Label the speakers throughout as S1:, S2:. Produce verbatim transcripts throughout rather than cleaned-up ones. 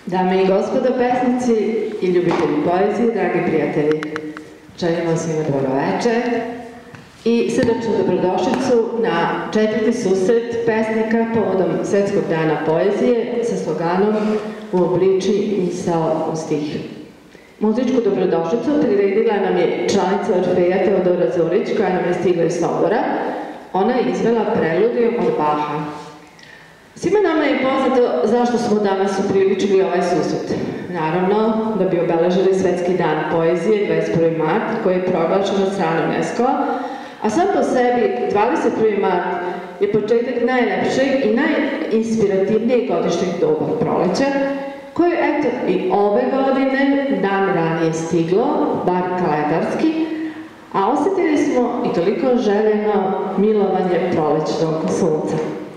S1: Dame i gospodo pesnici i ljubitelji poezije, dragi prijatelji, želim vam svima dobro večer i srdačnu dobrodošlicu na četvrti susret pesnika povodom Svetskog dana poezije sa sloganom Uobliči misao u stih. Muzičku dobrodošlicu priredila nam je članica Orfeja Teodora Zurić, koja nam je stigla iz Sombora. Ona je izvela preludijom od Baha. Svima nama je poznato zašto smo danas upriličili ovaj susret. Naravno, da bi obeležili Svetski dan poezije, dvadeset prvi mart, koji je proglašen od strane UNESCO-a, a sam po sebi dvadeset prvi mart je početak najlepšeg i najinspirativnijeg godišnjeg doba proleća, koje je, eto, i ove godine, dan ranije stiglo, bar kalendarski, a osjetili smo i toliko željeno milovanje prolećnog sunca.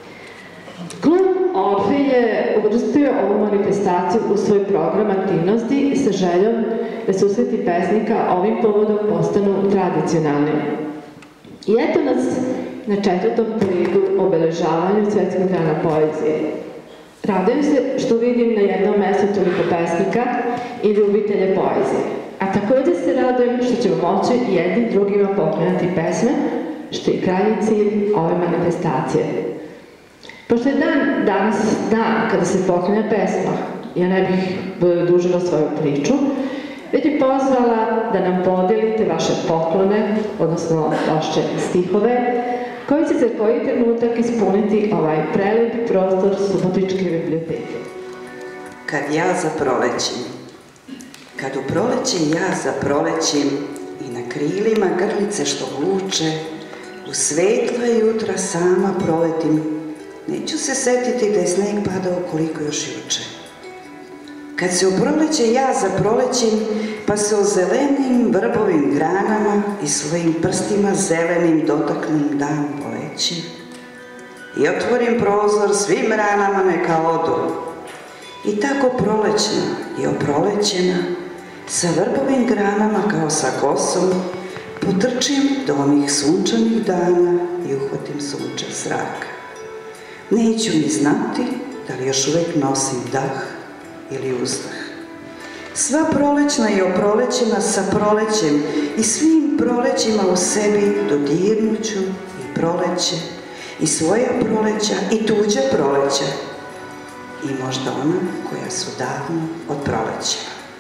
S1: Klub Orfej je uvrstio ovu manifestaciju u svoj program aktivnosti sa željom da susreti pesnika ovim povodom postanu tradicionalni. I eto nas na četvrtom priredu obeležavanju Svetskog dana poezije. Radujem se što vidim na jednom mjestu toliko pesnika i ljubitelje poezije. A također se radujem što ćemo moći jednim drugima poklanjati pesme, što je krajnji cilj ove manifestacije. Pošto je dan danas dan kada se poklanja pesma, ja ne bih dužila svoju priču, već bih pozvala da nam podijelite vaše poklone, odnosno vaše stihove, koji će za koji trenutak ispuniti ovaj prelep prostor Subotičke biblioteke.
S2: Kad ja zaprolećim, kad u proleće ja zaprolećim i na krilima grlice što vuče, u svetla jutra sama proletim, neću se setiti da je sneg padao koliko još juče. Kad se u proleće ja zaprolećim, pa se o zelenim vrbovim granama i svojim prstima zelenim dotaknem dan poleći i otvorim prozor svim ranama neka odu. I tako prolećna i oprolećena, sa vrbovim granama kao sa kosom, potrčim do onih sunčanih dana i uhvatim sunčev zrak. Neću ni znati da li još uvek nosim dah ili uzdah. Sva prolećna i oprolećena sa prolećem i svim prolećima u sebi dodirnuću i proleće, i svoja proleća i tuđa proleća, i možda ona koja su davno od proleća.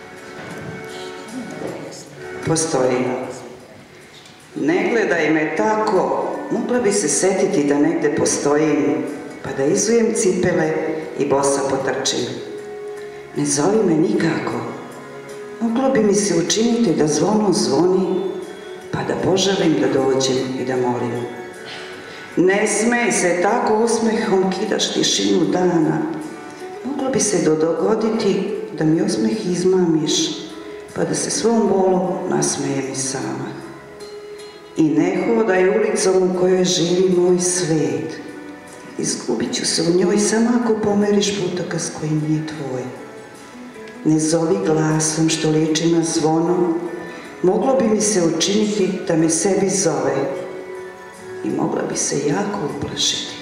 S2: Postoji. Ne gledaj me tako, mogla bi se setiti da negde postojim, pa da izujem cipele i bosa potrčim. Ne zovi me nikako, moglo bi mi se učiniti da zvono zvoni, pa da poželim da dođem i da molim. Ne smej se, tako osmehom kidaš tišinu dana, moglo bi se dogoditi da mi osmeh izmamiš, pa da se svom bolu nasmejem i sama. I ne hodaj ulicom u kojoj živi moj svet, izgubit ću se u njoj samo ako pomeriš putokaz koji nije tvoj. Ne zovi glasom što liči na zvono, moglo bi mi se učiniti da me sebi zove i mogla bi se jako uplašiti.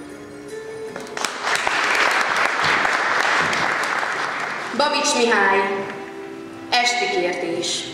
S3: Babics Mihály, esti kérdés.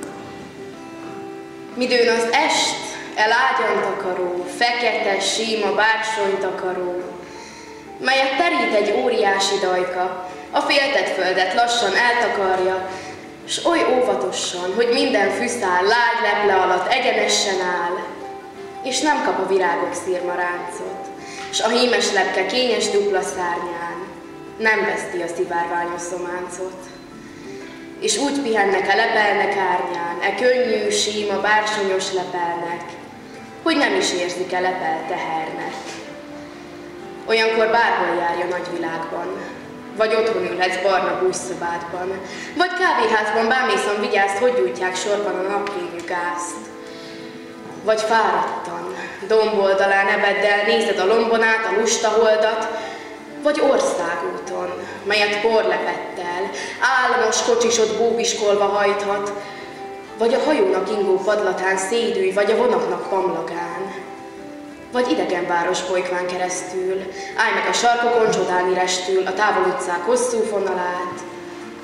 S3: Midőn az est elágyan takaró, fekete, síma bársonytakaró, melyet terít egy óriási dajka, a féltett földet lassan eltakarja, s oly óvatosan, hogy minden fűszál lágy leple alatt egyenesen áll, és nem kap a virágok szirmaráncot, s a hímes lepke kényes dupla szárnyán nem veszti a szivárványos szománcot. És úgy pihennek a lepelnek árnyán, e könnyű, síma, bársonyos lepelnek, hogy nem is érzik a lepel tehernek. Olyankor bárhol járj a nagyvilágban, vagy otthon ülhetsz barna bújszobádban, vagy kávéházban bámészon vigyázd, hogy gyújtják sorban a napfényű gázt. Vagy fáradtan, domboldalán ebeddel nézed a lombon át a lusta holdat, vagy országúton, melyet porlepettel, álmos kocsisod bóbiskolva hajthat, vagy a hajónak ingó padlatán szédülj, vagy a vonatnak pamlagán, vagy idegenváros bolykván keresztül, állj meg a sarkokon csodálni restül a távol utcák hosszú fonalát,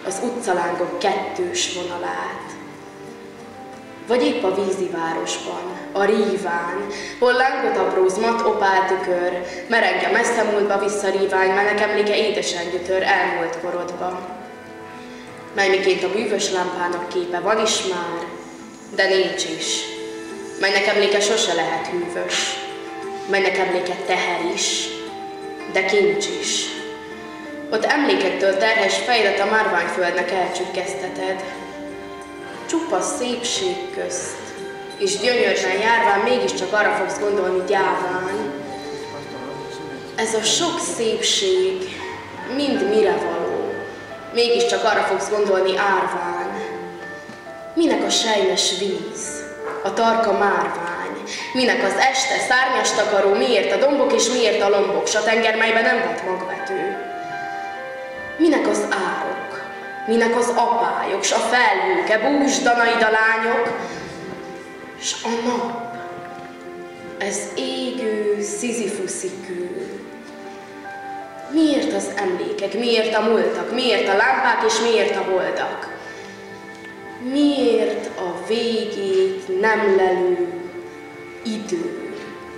S3: az utcalángok kettős vonalát. Vagy épp a vízivárosban, a ríván, hol lángot apróz mat opál tükör, merengje messze múltba visszarívány, menek emléke édesen gyötör elmúlt korodba. Mely miként a bűvös lámpának képe van is már, de nincs is, melynek emléke sose lehet hűvös, melynek emléke teher is, de kincs is. Ott emlékettől terhes fejlet a márványföldnek elcsüggeszteted. Csupa szépség közt, és gyönyörűen járván mégiscsak arra fogsz gondolni gyáván. Ez a sok szépség mind mire való, mégiscsak arra fogsz gondolni árván. Minek a sejmes víz, a tarka márvány, minek az este szárnyas takaró, miért a dombok és miért a lombok, s a tenger, melyben nem volt magvető. Minek az árok, minek az apályok, s a felhőke, búsdanaid a lányok, s a nap, ez égő, szizifuszi kő. Miért az emlékek, miért a múltak, miért a lámpák és miért a holdak? Miért a végét nem lelő idő?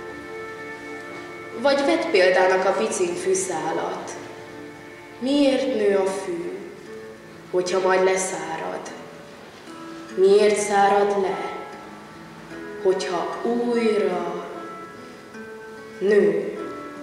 S3: Vagy vedd példának a picin fűszálat. Miért nő a fű, hogyha majd leszárad? Miért szárad le, hogyha újra nő?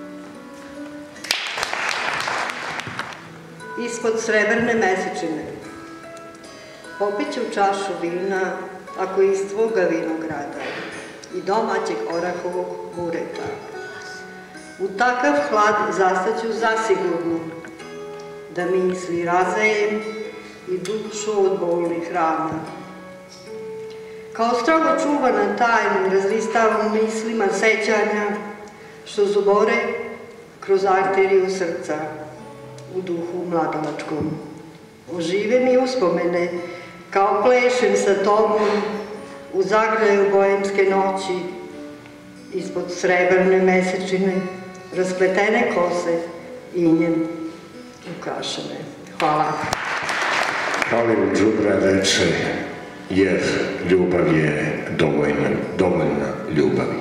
S4: Ispod srebrne mesečine popit ću čašu vina ako iz tvoga vinograda i domaćeg orahovog bureta. U takav hlad zastaću zasigurno, da misli razajem i dušu od bolnih rana. Kao strogo čuvana tajna razlistavam mislima sećanja što zubore kroz arteriju srca u duhu mladalačkom. Ožive mi uspomene kao plešem sa tobom u zagrljaju bojemske noći ispod srebrne mesečine raspletene kose injem ukrašene. Hvala.
S5: Halil Džubra reče, jer ljubav je dovoljna, dovoljna ljubavi.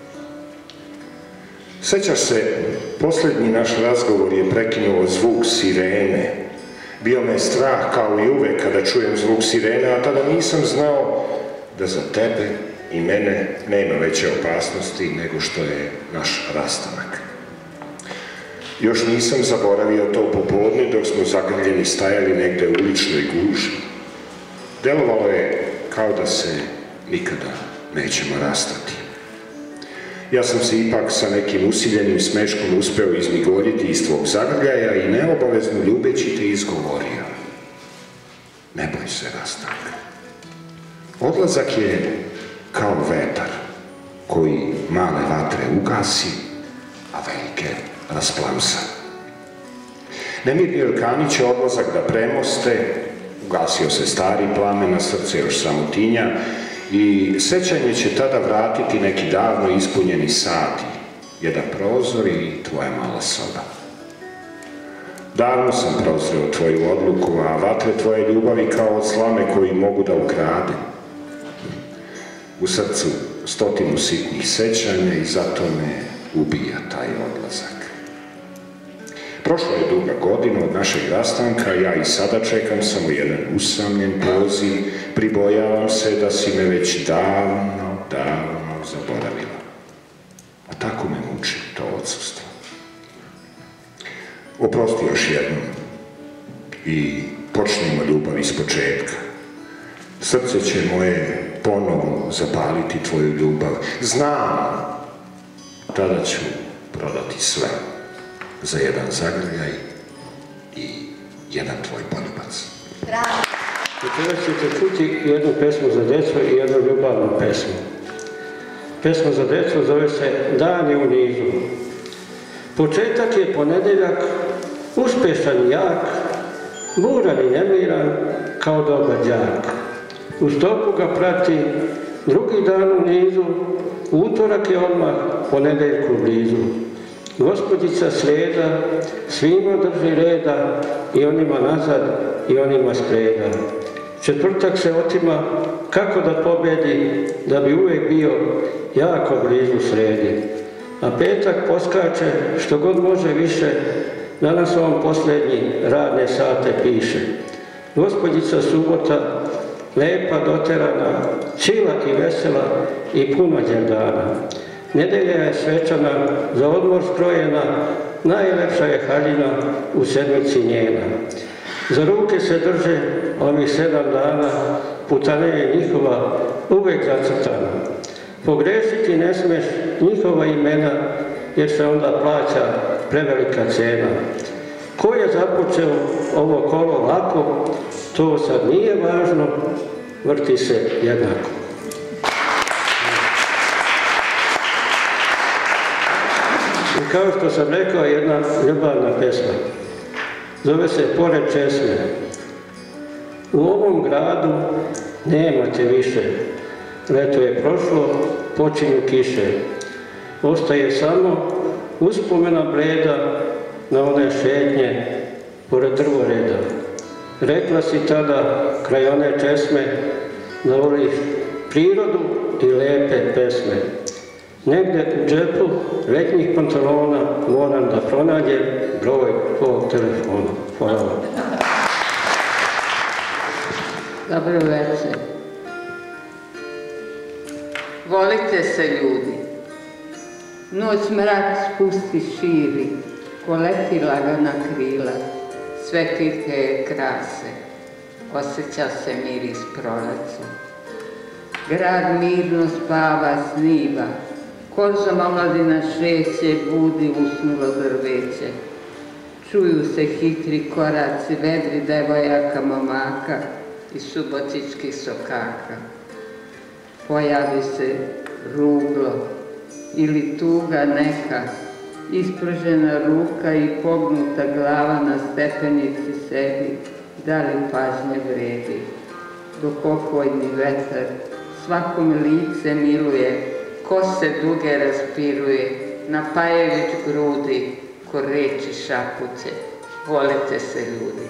S5: Sećaš se, posljednji naš razgovor je prekinuo zvuk sirene. Bio me strah kao i uvek kada čujem zvuk sirene, a tada nisam znao da za tebe i mene nema veće opasnosti nego što je naš rastanak. Još nisam zaboravio to popodne dok smo zagrljeni stajali negde u uličnoj guži. Delovalo je kao da se nikada nećemo rastati. Ja sam se ipak sa nekim usiljenim smeškom uspeo izmigoljiti iz tvog zagrljaja i neobavezno ljubeći te izgovorio. Ne boj se, rastanka. Odlazak je kao vetar koji male vatre ugasi, a velike rasplamsa. Nemirni orkani će odlazak da premoste, ugasio se stari plamen, na srce još samo tinja, i sećanje će tada vratiti neki davno ispunjeni sati, jedan prozor i tvoja mala soba. Davno sam prozreo tvoju odluku, a vatre tvoje ljubavi kao od slame koji mogu da ukrade. U srcu stotinu sitnih sećanja i zato me ubija taj odlazak. Prošla je duga godina od našeg rastanka, ja i sada čekam samo jedan usamljen poziv, pribojavam se da si me već davno, davno zaboravila. A tako me muči to odsustvo. Oprosti još jednom i počnemo ljubav iz početka. Srce će moje ponovo zapaliti tvoju ljubav. Znam, tada ću prodati sve za jedan zagrljaj i jedan tvoj poljubac.
S6: Bravo! Večeras ćete čuti jednu pesmu za djecu i jednu ljubavnu pesmu. Pesma za djecu zove se Dan je u nizu. Početak je ponedeljak, uspješan i jak, buran i nemiran kao dobar đak. U stopu ga prati drugi dan u nizu, utorak je odmah ponedeljku blizu. Gospodica sreda svima drži reda, i onima nazad i onima spreda. Četvrtak se otima kako da pobjedi, da bi uvijek bio jako blizu sredi. A petak poskače što god može više, danas on posljednji radne sate piše. Gospodica subota, lepa doterana, čila i vesela i puna đerdana. Nedelja je svečana, za odmor skrojena, najlepša je haljina u sedmici njena. Za ruke se drže ovih sedam dana, putana je njihova uvek zacrtana. Pogrešiti ne smeš njihova imena, jer se onda plaća prevelika cena. Ko je započeo ovo kolo lako, to sad nije važno, vrti se jednako. I kao što sam rekao, jedna ljubavna pesma. Zove se Pored česme. U ovom gradu nemate više. Leto je prošlo, počinju kiše. Ostaje samo uspomena bleda na one šetnje pored drvoreda. Rekla si tada kraj one česme da voliš prirodu i lepe pesme. Negde u džepu letnjih pantalona moram da pronađem broj tvojeg telefona. Hvala vam.
S7: Dobro večer. Volite se ljudi. Noć mrak spusti širi, ko leti lagana krila, sve klike je krase, osjeća se miris proleća. Grad mirno spava, sniva, kožom omladina šeće, budi usnulo drveće. Čuju se hitri koraci, vedri devojaka, momaka i subotičkih sokaka. Pojavi se ruglo ili tuga neka, ispržena ruka i pognuta glava na stepenici sedi, da li pažnje vredi. Dok pokojni vetar svakom lice miluje, kose duge raspiruje, na Pajević grudi, ko reči šapuće. Volite se ljudi.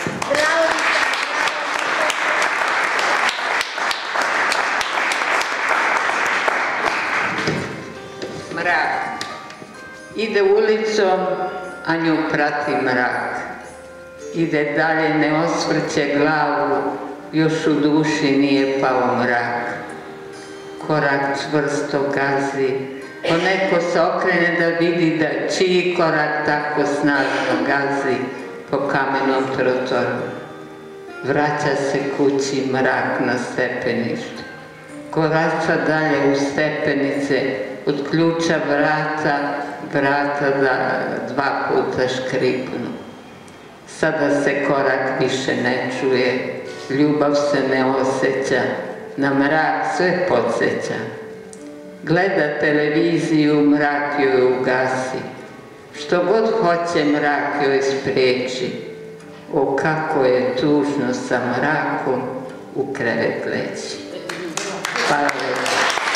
S7: Mrak. Ide ulicom, a nju prati mrak. Ide dalje, ne osvrće glavu, još u duši nije pao mrak. Korak čvrsto gazi, ko neko se okrene da vidi da čiji korak tako snažno gazi po kamenom trotoru. Vraća se kući mrak na stepeništu. Korača dalje u stepenice, od ključa vrata, vrata da dva puta škripnu. Sada se korak više ne čuje, ljubav se ne osjeća, na mrak sve podsjeća. Gleda televiziju, mrak joj ugasi. Što god hoće, mrak joj spriječi. O, kako je tužno sa mrakom u krevet leći. Hvala lepo.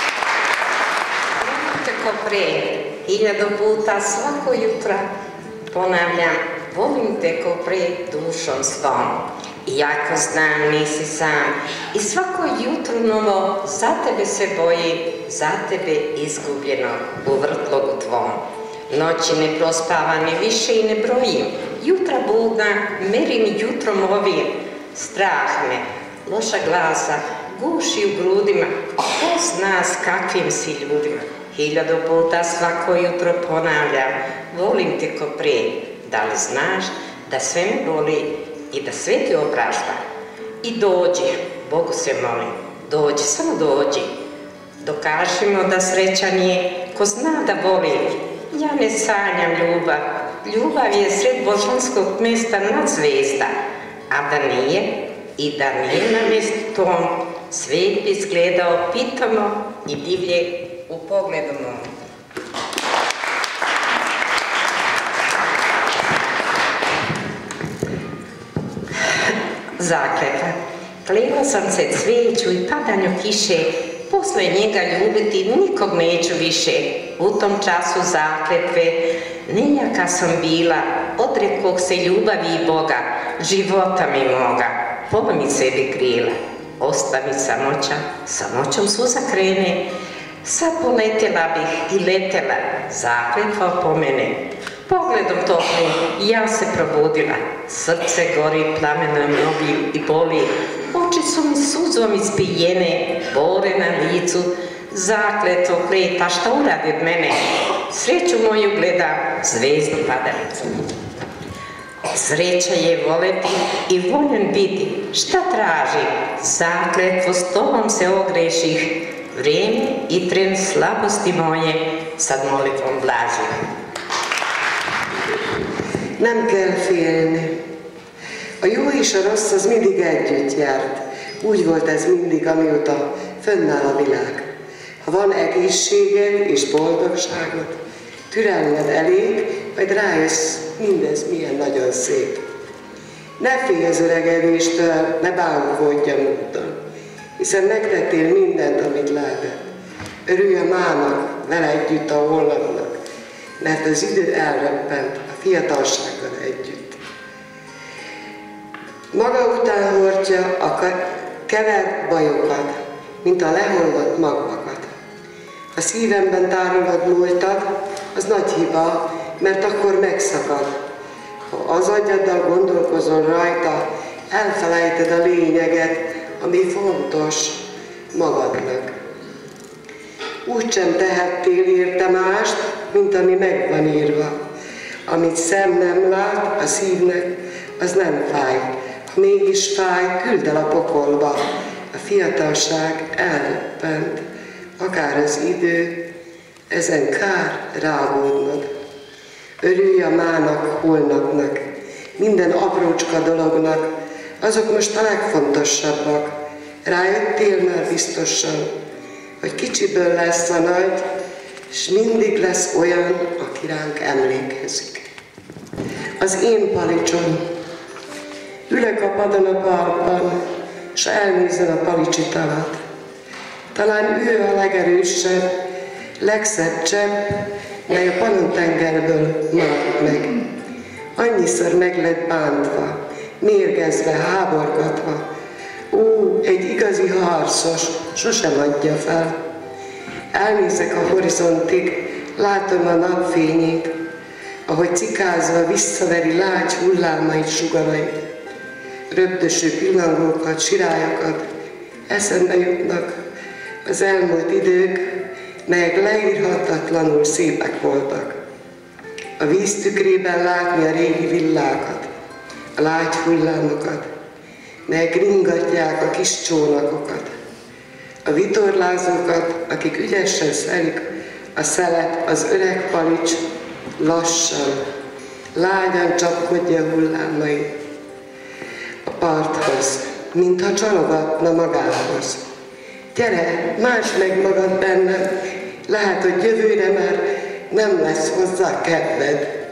S8: Tako pre, hiljadu puta svako jutra ponavljam, volim te ko pre dušom svom. Iako znam nisi sam i svako jutro novo za tebe se bojim, za tebe izgubljeno u vrtlogu tvom. Noći ne prospavam ni više i ne brojim, jutra budna merim jutrom ovim. Strah me, loša glasa, guši u grudima, ko zna s kakvim si ljudima. Hiljadu puta svako jutro ponavljam, volim te ko pre, da li znaš da sve me boli i da sve ti oprašta. I dođi, Bogu se molim, dođi, samo dođi. Dokažimo da srećan je ko zna da voli. Ja ne sanjam ljubav, ljubav je sred božanskog mjesta nad zvezda. A da nije i da nije na mjestu tom, svijet bi izgledao pitamo i divlje u pogledu mom. Zakletva. Klela sam se cvijeću i padanju kiše posle njega ljubiti nikog neću više. U tom času zakletve, nejaka sam bila, odrekog se ljubavi i Boga, života mi moga, polomi sebi krila. Ostavi samoća, samoćom suza krene, sad poletela bih i letela, zakletva po mene. Pogledom toplim ja se probudila, srce gori plamenom nogi i boli, oči su mi suzom ispijene, bore na licu, zakletvo kleta, šta uradi od mene? Sreću moju gledam, zvezdu padalicu. Sreća je voleti i voljen biti, šta traži? Zakletvo s tobom se ogreših, vrijeme i tren slabosti moje, sad molitvom blažim.
S9: Nem kell félni. A jó és a rossz az mindig együtt járt. Úgy volt ez mindig, amióta fönnáll a világ. Ha van egészséged és boldogságod, türelmed elég, majd rájössz, mindez milyen nagyon szép. Ne félj az öregedéstől, ne bámulkodj a múlton, hiszen megtettél mindent, amit lehetett. Örülj a mának, vele együtt a holnapnak, mert az idő elröppent a fiatalsággal együtt. Maga után hordja a kevert bajokat, mint a lehollott magvakat. A szívemben tárolod múltad, az nagy hiba, mert akkor megszakad. Ha az agyaddal gondolkozol rajta, elfelejted a lényeget, ami fontos magadnak. Úgy sem tehettél érte mást, mint ami meg van írva. Amit szem nem lát, a szívnek, az nem fáj. Ha mégis fáj, küld el a pokolba. A fiatalság elröppent, akár az idő, ezen kár rágódnod. Örülj a mának, holnapnak, minden aprócska dolognak, azok most a legfontosabbak. Rájöttél már biztosan, hogy kicsiből lesz a nagy, és mindig lesz olyan, aki ránk emlékezik. Az én palicsom. Ülök a padon a parkban, és elnézem a palicsi tavat. Talán ő a legerősebb, legszebb csepp, mely a Pannon-tengerből maradt meg. Annyiszor meg lett bántva, mérgezve, háborgatva. Ó, egy igazi harcos sosem adja fel. Elnézek a horizontig, látom a napfényét, ahogy cikázva visszaveri lágy hullámait, sugarait. Röptöső pillangókat, sirályokat, eszembe jutnak az elmúlt idők, melyek leírhatatlanul szépek voltak. A víz tükrében látni a régi villákat, a lágy hullámokat, melyek ringatják a kis csónakokat, a vitorlázókat, akik ügyesen szelik a szelet, az öreg palics lassan, lágyan csapkodja hullámait a parthoz, mintha csalogatna magához. Gyere, másd meg magad bennem, lehet, hogy jövőre már nem lesz hozzá kedved.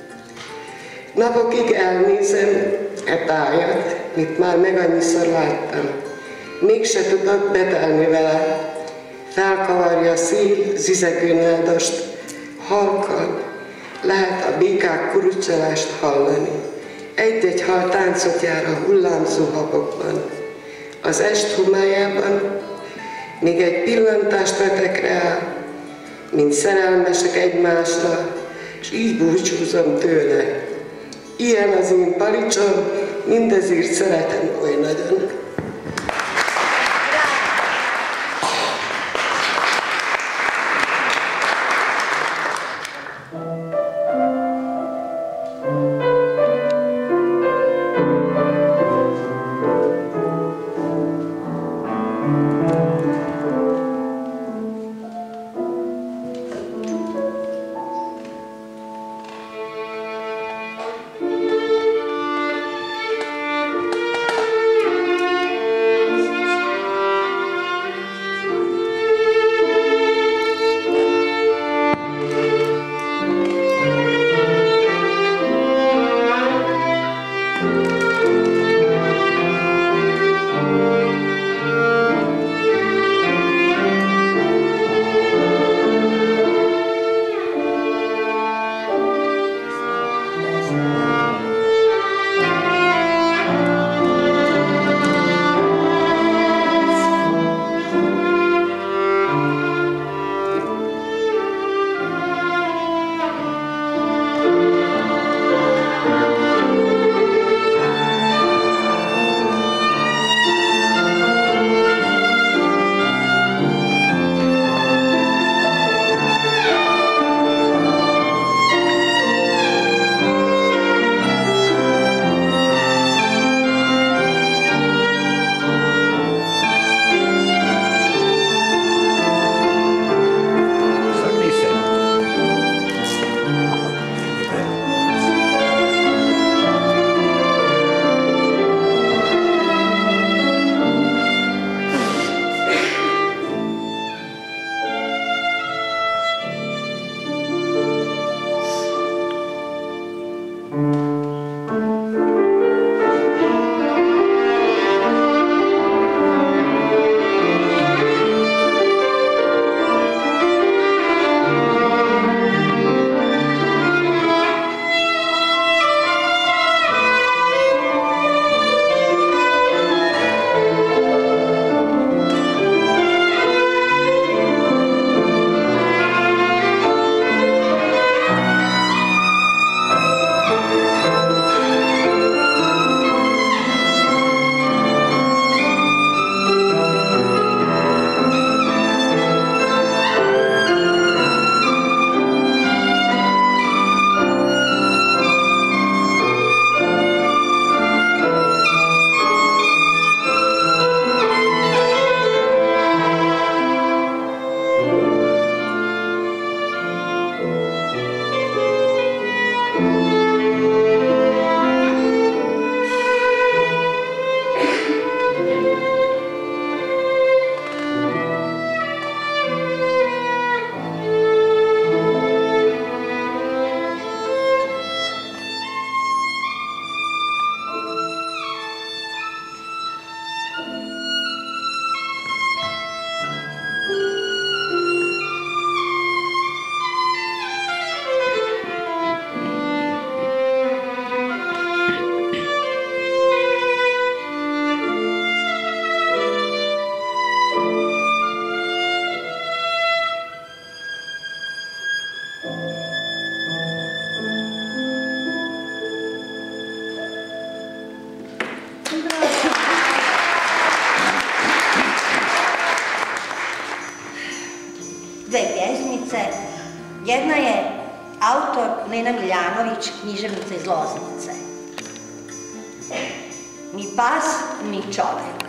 S9: Napokig elnézem e tájat, mit már meg annyiszor láttam. Mégse tudok betelni vele. Felkavarja a szív zizegő náldast, halkan lehet a békák kurucsolást hallani. Egy-egy hal táncot jár a hullámzó habokban. Az est homályában még egy pillantást vetek rá, mint szerelmesek egymásra, és így búcsúzom tőle. Ilyen az én palicsom, mindezért szeretem oly nagyon.
S10: dve pjesmice. Jedna je autor Nena Miljanović, književnica iz Loznice. Ni pas, ni čovek.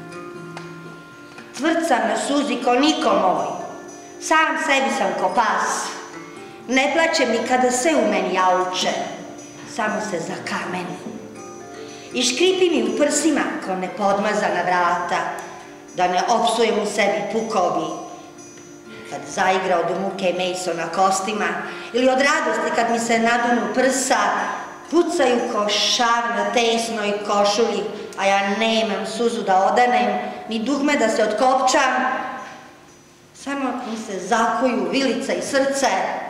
S10: Tvrcam na suzi ko niko moj, sam sebi sam ko pas. Ne plaćem ni kada se u meni jauče, samo se zakameni. I škripi mi u prsima ko nepodmazana vrata, da ne opsujem u sebi pukovi. Kad zaigra od muke mejso na kostima, ili od radosti kad mi se nadunu prsa, pucaju ko šav na tesnoj košulji, a ja nemam suzu da odanem, ni dugme da se otkopčam, samo mi se zakoju vilica i srce,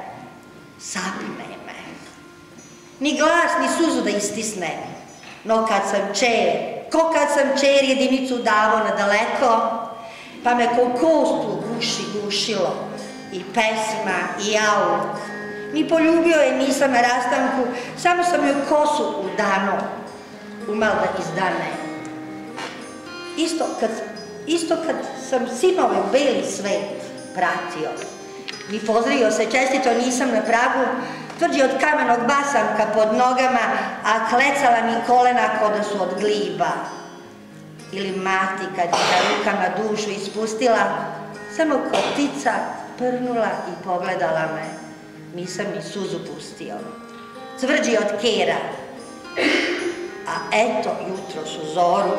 S10: sapne me. Ni glas, ni suzu da istisnem, no kad sam čer, ko kad sam čer jedinicu davo na daleko, pa me ko kostu guši gušilo, i pesma, i jauk. Ni poljubio je nisam na rastanku, samo sam joj kosu udano, umal da izdane. Isto kad, isto kad sam sinove u beli svet pratio, ni pozdravio se čestito nisam na pragu, tvrđi od kamenog basamka pod nogama, a klecala mi kolena ko da su od gliba. Ili mati kad je na rukama dušu ispustila, samo ko ptica prnula i pogledala me, nisam ni suzu pustio. Tvrđi od kera, a eto jutro su zoru.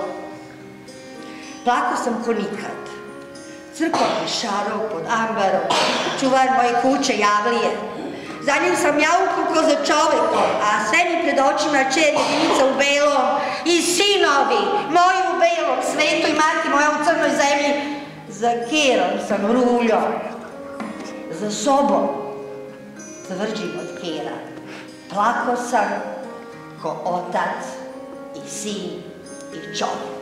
S10: Plako sam ko nikad, crkovni šarov pod ambarom, čuvar moje kuće javlije. Za njim sam jauku ko za čovekom, a sve mi pred očima čer jedinica u belom i sinovi moji u belom svetu i mati moja u crnoj zemlji. Za kerom sam ruljom, za sobom tvrđim od kera. Plako sam ko otac i sin i čovjek.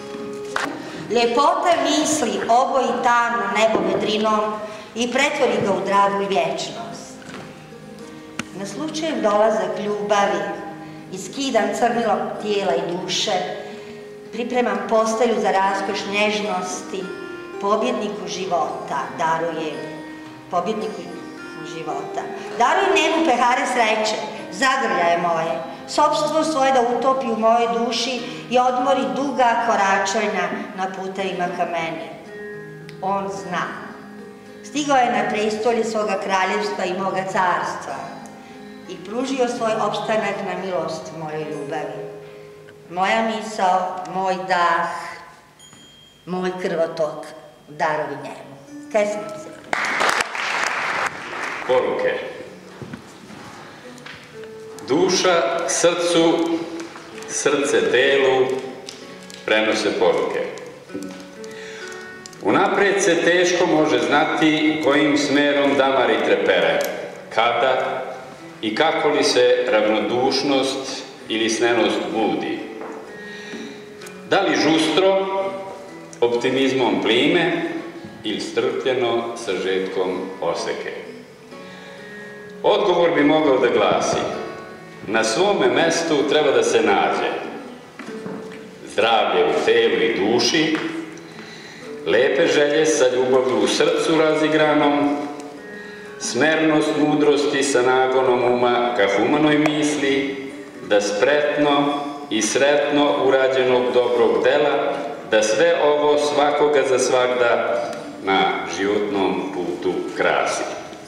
S10: Ljepota misli oboji tamno nebo vedrinom i pretvori ga u dragu vječnost. Naslučujem dolazak ljubavi i skidam crnilo tijela i duše, pripremam postelju za raskoš nježnosti, pobjedniku života darujem, pobjedniku života. Darujem njemu pehare sreće, zagrljaje moje, sopstvo svoje da utopi u mojoj duši i odmori duga koračanja na putevima ka meni. On zna. Stigao je na prestolje svoga kraljevstva i moga carstva i pružio svoj opstanak na milost moje ljubavi. Moja misao, moj dah, moj krvotok, darovi njemu. Pesmice.
S11: Poruke. Duša srcu, srce telu prenose poruke. Unaprijed se teško može znati kojim smerom damari trepere, kada i kako li se ravnodušnost ili snenost budi. Da li žustro, optimizmom plime ili strpljeno sažetkom oseke. Odgovor bi mogao da glasi: na svome mestu treba da se nađe zdravlje u telu i duši, lepe želje sa ljubavlju u srcu razigranom, smernost mudrosti sa nagonom uma ka humanoj misli, da spretno i sretno urađenog dobrog dela, da sve ovo svakoga za svagda na životnom putu krasi.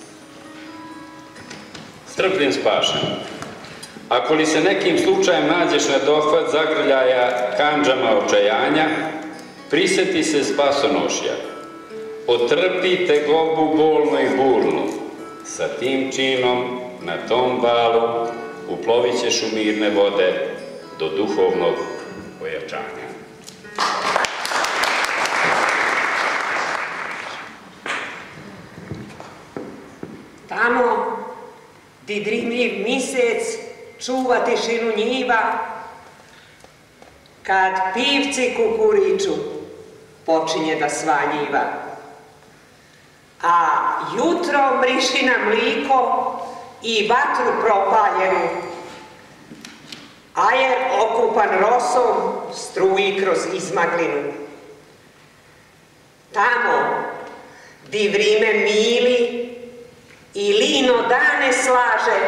S11: Strpljen spašen. Ako li se nekim slučajem nađeš na dohvat zagrljaja kandžama očajanja, prisjeti se spasonošja. Otrpi tegobu bolnu i burnu. Sa tim činom, na tom balu, uplovit ćeš u mirne vode do duhovnog ojačanja.
S12: Tamo, di drimljiv misec čuva tišinu njiva, kad pivci kukuriču, počinje da svanjiva. A jutro mriši na mliko i vatru propaljenu, ajer okupan rosom struji kroz izmaglinu. Tamo, di vrime mili slaže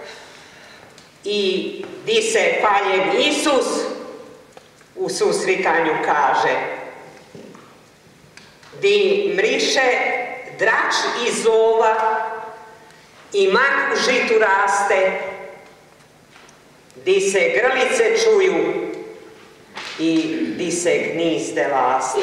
S12: i di se paljen Isus u susritanju kaže, di mriše drač iz lova i mak u žitu raste, di se grlice čuju i di se gnizde laste.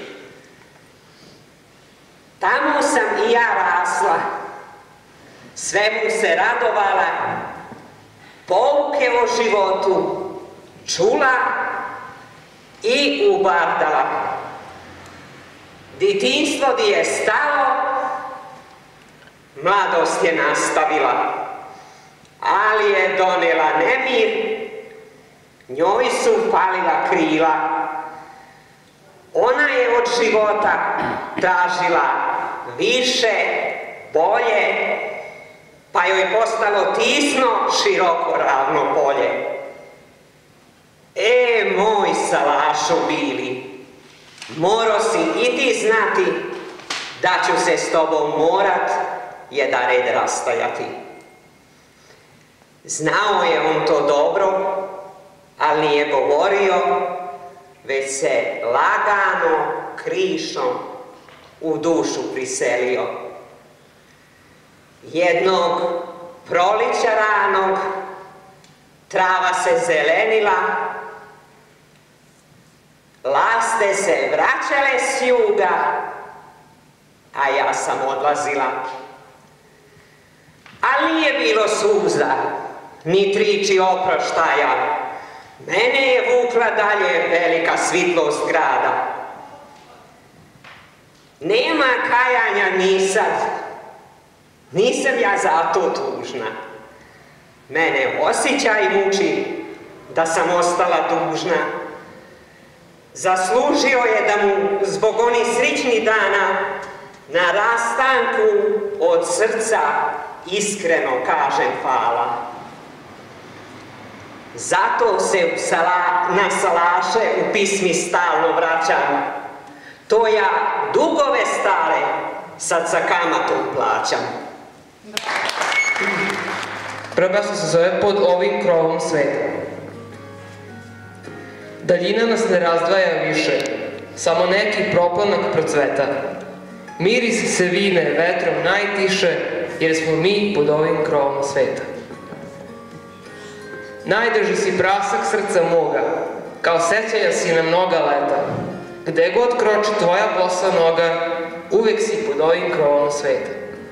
S12: Tamo sam i ja rasla, svemu se radovala, pouke o životu čula i ubardala. Ditinstvo di je stalo, mladost je nastavila, ali je donela nemir, njoj su falila krila. Ona je od života tražila više, bolje, pa joj postalo tisno, široko, ravno polje. E, moj salašo bili, moro si i ti znati da ću se s tobom morat jedan red rastajati. Znao je on to dobro, ali nije govorio, već se lagano, krišom u dušu priselio. Jednog prolića ranog trava se zelenila, laste se vraćale s juga, a ja sam odlazila. Ali nije bilo suza, ni triči oproštaja. Mene je vukla dalje velika svitlost grada. Nema kajanja ni sad, nisam ja zato tužna. Mene osjećaj muči da sam ostala dužna. Zaslužio je da mu zbog onih srićnih dana na rastanku od srca iskreno kažem hvala. Zato se u sala, na salaše u pismi stalno vraćam. To ja dugove stare sad sa kamatom plaćam.
S13: Proglasno se zove Pod ovim krovom sveta. Daljina nas ne razdvaja više, samo neki proplanak procveta. Miris se vine vetrom najtiše, jer smo mi pod ovim krovom sveta. Najdrži si prasak srca moga, kao sećanja si na mnoga leta. Gde god kroči tvoja bosa noga, uvek si pod ovim krovom sveta.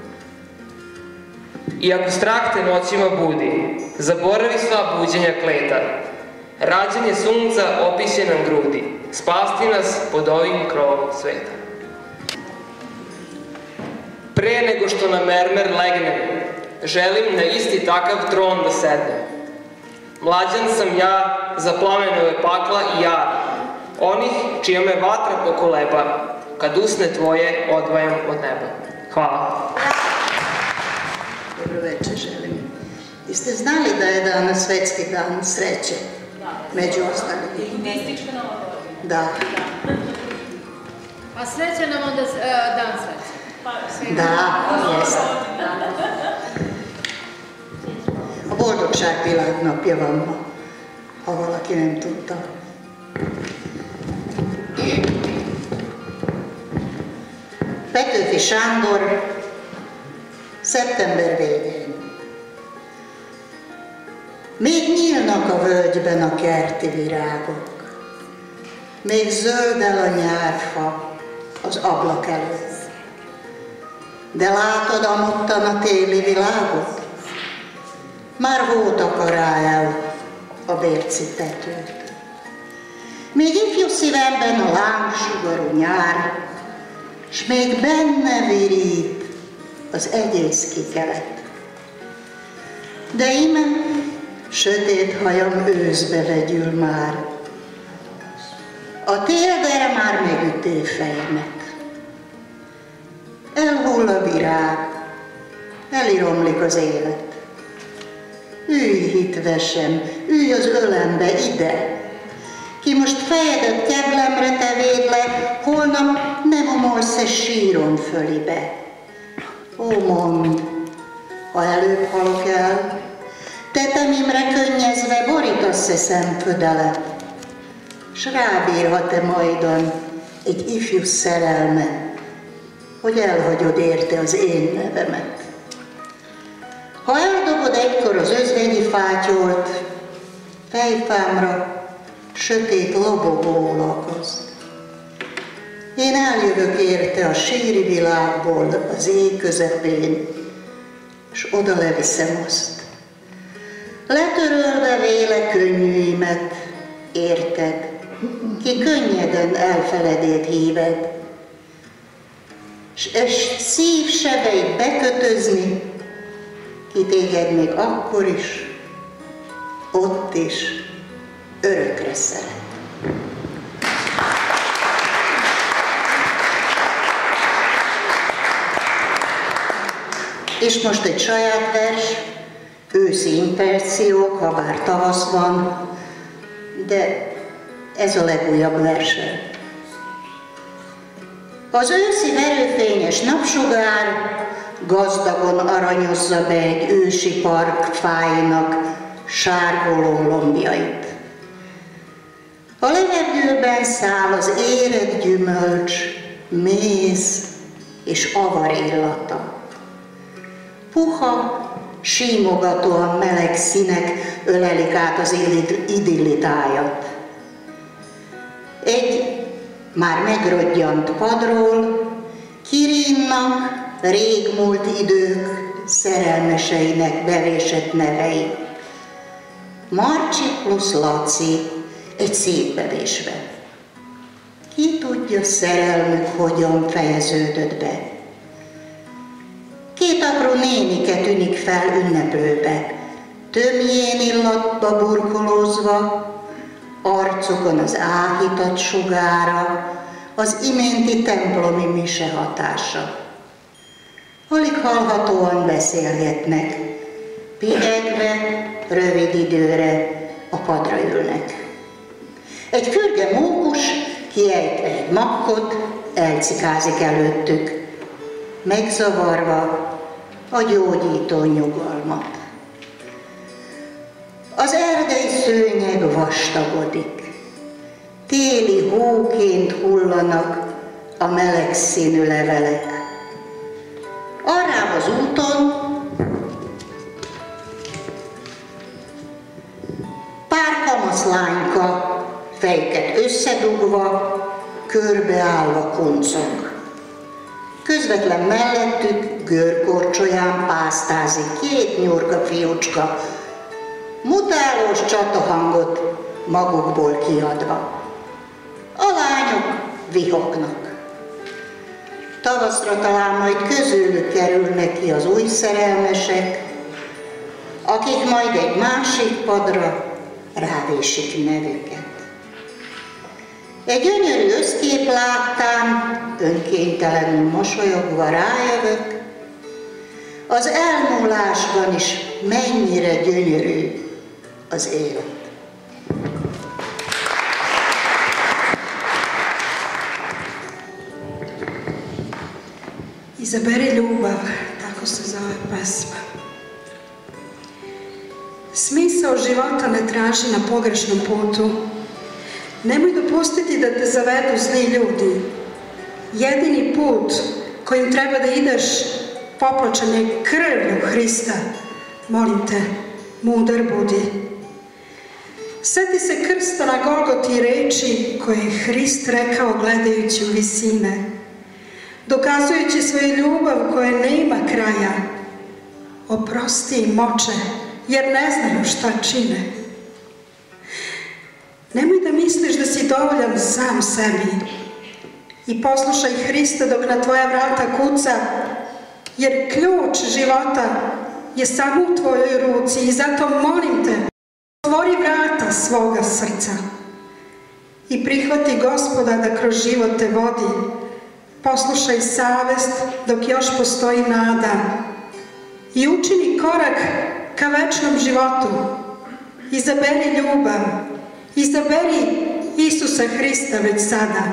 S13: I ako strah te noćima budi, zaboravi sva buđenja kleta. Rađanje sunca opiše nam grudi, spasti nas pod ovim krovom sveta. Pre nego što na mermer legnem, želim na isti takav tron da sednem. Mlađan sam ja za plamenove pakla i jar, onih čija me vatra pokoleba, kad usne tvoje odvajam od neba. Hvala.
S14: Dobro večer želim. Jeste znali da je danas svetski dan sreće? Među ostalim.
S15: Mestička nam onda.
S14: Da.
S15: A sreća nam onda dan sreće.
S14: Da, jeste. A Božo čak pilatno pjevamo. Ovo lakinem tuto. Petőfi Sándor, szeptember végén. Még nyílnak a völgyben a kerti virágok, még zöld el a nyárfa az ablak előtt. De látod amottan a téli világot? Már hót akar el a bérci tetőt. Még ifjú szívemben a lángsugarú nyár, s még benne virít az egész kikelet. De íme sötét hajam őszbe vegyül már, a téldere már megüté fejmet. Elhull a virág, eliromlik az élet. Ülj hitvesen, ülj az ölembe ide, ki most fejedet keblemre tevéd le, holnap nem omolsz-e síron fölibe. Ó, mondd, ha előbb halok el, tetemimre könnyezve borítasz-e szemfödelet, s rábírhat-e majdan egy ifjú szerelme, hogy elhagyod érte az én nevemet. Ha eldobod egykor az özvegyi fátyolt, fejfámra sötét lobogó lakaszt. Én eljövök érte a síri világból az éj közepén, s oda leviszem azt. Letörölve véle könnyűimet, érted, ki könnyeden elfeledét híved, s est szív sebeit bekötözni, ki téged még akkor is, ott is örökre szeret. És most egy saját vers, őszi impressziók, ha bár tavasz van, de ez a legújabb verse. Az őszi verőfényes napsugár gazdagon aranyozza be egy ősi park fáinak sárguló lombjait. A levegőben száll az érett gyümölcs, méz és avar illata. Puha, símogatóan meleg színek ölelik át az idillitájat. Egy már megrodjant padról kirínnak régmúlt idők szerelmeseinek bevésett nevei. Marcsi plusz Laci egy szétbevésve. Ki tudja, szerelmük hogyan fejeződött be. Két apró nénike tűnik fel ünneplőbe, tömjén illatba burkolózva, arcukon az áhítat sugára, az iménti templomi mise hatása. Alig hallhatóan beszélgetnek, pihegve, rövid időre a padra ülnek. Egy fürge mókus, kiejtve egy makkot, elcikázik előttük, megzavarva a gyógyító nyugalmat. Az erdei szőnyeg vastagodik, téli hóként hullanak a meleg színű levelek. Arrább az úton pár kamaszlányka, fejket összedugva, körbeállva kuncog. Közvetlen mellettük görkorcsolyán pásztázik két nyurka fiúcska, mutálós csatahangot magukból kiadva. A lányok vihognak. Tavaszra talán majd közülük kerülnek ki az új szerelmesek, akik majd egy másik padra rávésik nevüket. Egy gyönyörű összkép láttán, önkéntelenül mosolyogva rájövök, az elmúlásban is mennyire gyönyörű az élet.
S16: Izaberi ljubav, tako se zove pesma. Smisao života ne traži na pogrešnom putu. Nemoj dopustiti da te zavedu zli ljudi. Jedini put kojim treba da ideš popločen je krvlju Hrista. Molim te, mudar budi. Sjeti se krsta na Golgoti i reči koje je Hrist rekao gledajući u visine, dokazujući svoju ljubav koja ne ima kraja. Oprosti im oče, jer ne znaju šta čine. Nemoj da misliš da si dovoljan sam sebi i poslušaj Hrista dok na tvoja vrata kuca, jer ključ života je samo u tvojoj ruci i zato molim te, otvori vrata svoga srca i prihvati Gospoda da kroz život te vodi. Poslušaj savest dok još postoji nada i učini korak ka večnom životu. Izaberi ljubav, izaberi Isusa Hrista već sada.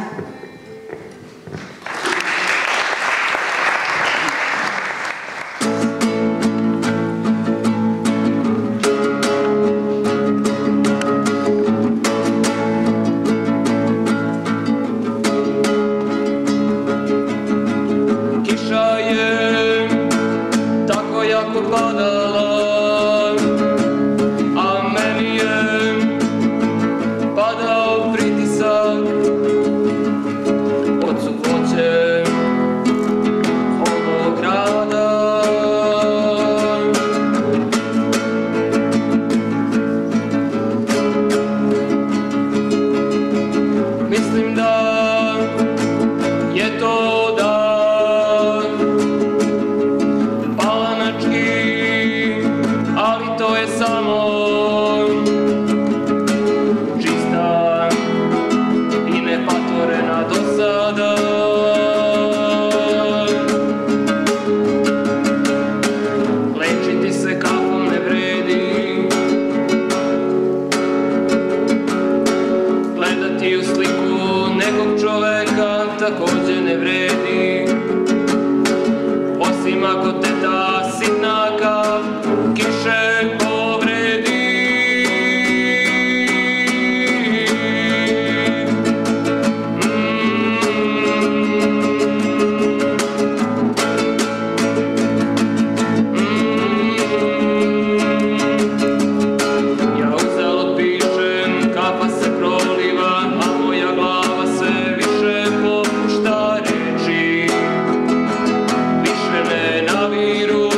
S13: padala, a meni je padao pritisak od suhoće ovog grada. Mislim da je to dan palanački, ali to je samo čista i nepatvorena dosada. Lečiti se kafom ne vredi, gledati u sliku nekog čoveka takođe ne vredi, osim ako te ta sitnaka kiše povredi. Ja uzalud pišem, kafa se proliva, a moja glava se više popušta, reči više ne naviru,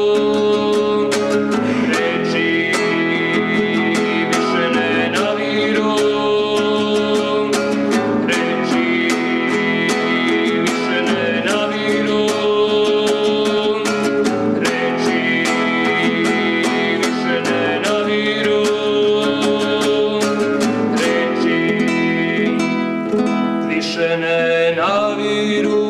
S13: reči više ne naviru, reči više ne naviru, reči više ne naviru, reči više ne naviru.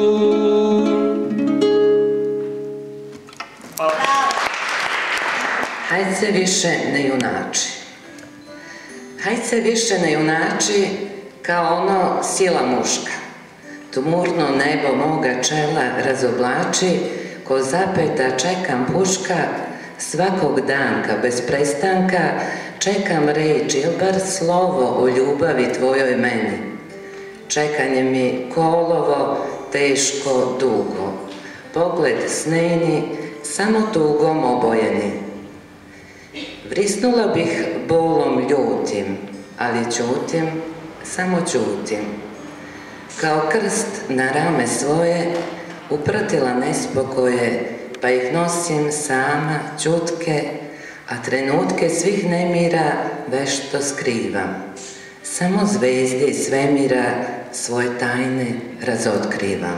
S17: Hajd se više ne junači. Hajd se više ne junači kao ono sila muška. Tumurno nebo moga čela razoblači, ko zapeta čekam puška, svakog danka bez prestanka čekam reč ili bar slovo o ljubavi tvojoj meni. Čekanje mi kolovo, teško, dugo, pogled sneni, samo tugom obojeni. Vrisnula bih bolom ljutim, ali ćutim, samo ćutim. Kao krst na rame svoje upratila nespokoje, pa ih nosim sama, ćutke, a trenutke svih nemira vešto skrivam. Samo zvezdi svemira svoje tajne razotkrivam.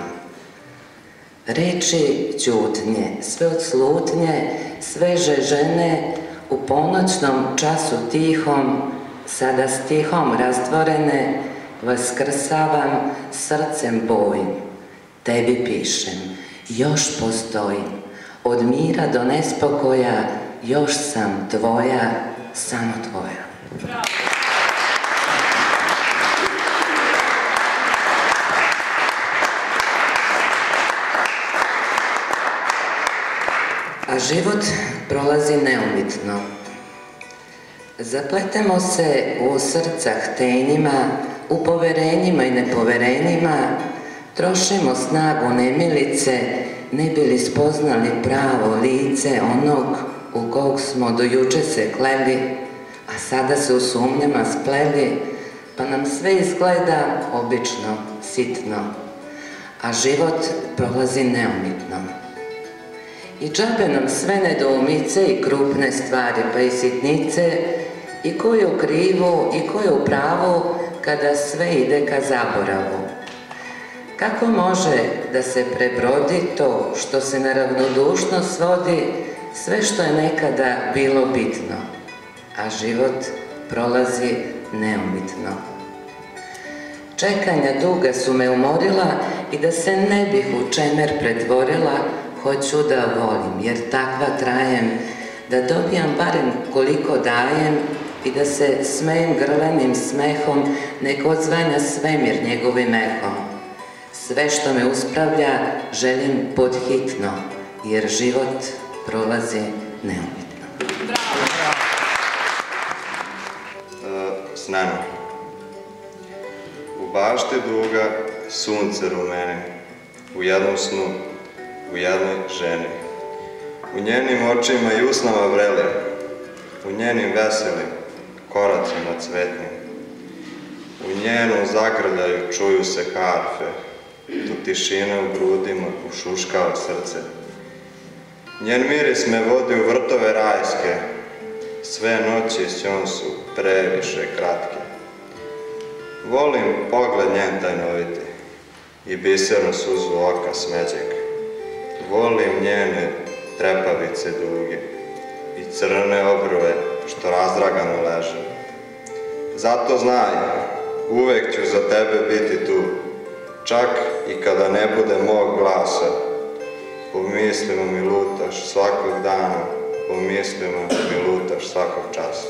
S17: Reči ćutnje, sve od slutnje, sveže žene, u ponoćnom času tihom, sada stihom rastvorene, vaskrsavam, srcem bojim. Tebi pišem, još postojim, od mira do nespokoja, još sam tvoja, samo tvoja. A život prolazi neumitno. Zapletemo se u srca htenjima, u poverenjima i nepoverenjima, trošimo snagu nemilice, ne bi li spoznali pravo lice onog u kog smo do juče se kleli, a sada se u sumnjama spleli, pa nam sve izgleda obično, sitno, a život prolazi neumitno. I džabe nam sve nedoumice i krupne stvari, pa i sitnice, i ko je u krivu i ko je u pravu, kada sve ide ka zaboravu. Kako može da se prebrodi to što se na ravnodušno svodi, sve što je nekada bilo bitno, a život prolazi neumitno. Čekanja duga su me umorila i da se ne bih u čemer pretvorila, hoću da volim, jer takva trajem, da dobijam barem koliko dajem i da se smejem grlenim smehom, nek odzvanja svemir njegovim ehom. Sve što me uspravlja želim podhitno, jer život prolazi neumitno.
S18: S nama. U bašte duga sunce rumene, u jednom snu, u jednoj ženi. u njenim očima i usnama vreli, u njenim veselim koracima cvetnim. U njenom zagrljaju čuju se harfe, do tišine u grudima ušuškava srce. Njen miris me vodi u vrtove rajske, sve noći s njom su previše kratke. Volim pogled njen tajnoviti i bisernu suzu oka smeđeg. Volim njene trepavice duge i crne obrve što razdragano leže. Zato znaj, uvek ću za tebe biti tu, čak i kada ne bude mog glasa. Po mislima mi lutaš svakog dana, po mislima mi lutaš svakog časa.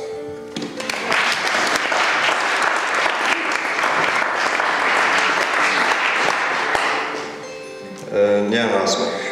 S18: E, njen osmeh.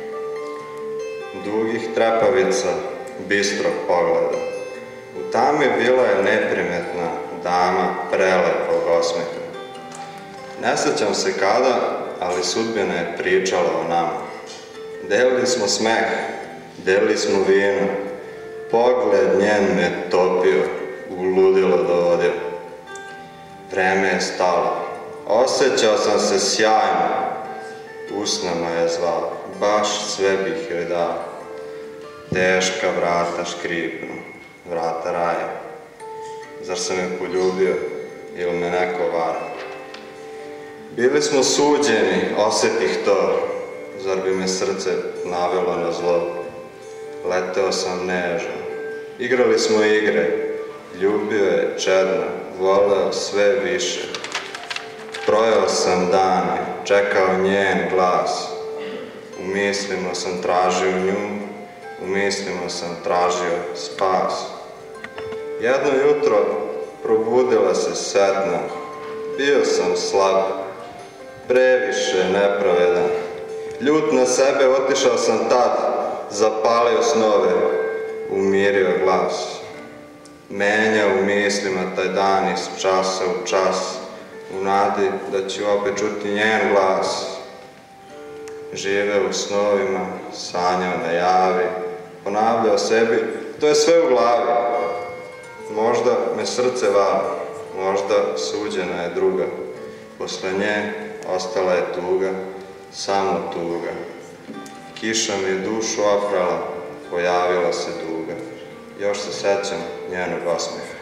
S18: Dugih trepavica, bistrog pogleda. U tami bila je neprimetna dama prelepog osmeha. Ne sećam se kada, ali sudbina je pričala o nama. Delili smo smeh, delili smo vino, pogled njen me topio, u ludilo dovodio. Vreme je stalo, osjećao sam se sjajno, usnama je zvao, baš sve bih joj dao. Teška vrata škripnu, vrata raja. Zar sam me poljubio ili me neko vara? Bili smo suđeni, osjetih to, zar bi me srce navelo na zlo? Leteo sam nežno, igrali smo igre, ljubio je čedno, voleo sve više. Projao sam dane, čekao njen glas, u mislima sam tražio nju, u mislima sam tražio spas. Jedno jutro probudila se setna, bio sam slab, previše nepravedan. Ljut na sebe otišao sam tad, zapalio snove, umirio glas. Menjao u mislima taj dan iz časa u čas, u nadi da ću opet čuti njen glas. Živeo u snovima, sanjao na javi, ponavljao sebi, to je sve u glavi. Možda me srce vali, možda suđena je druga. Posle nje ostala je tuga, samo tuga. Kiša mi je dušu oprala, pojavila se duga. Još se sećam njenog osmeha.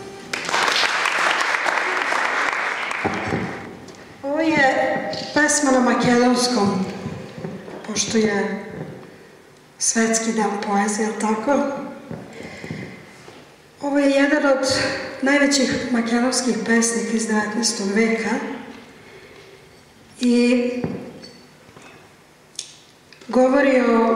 S16: Ovo je pesma na makedonskom, pošto je svetski dan poezije, ili tako? Ovo je jedan od najvećih makedonskih pesnika iz devetnaestog veka i govori o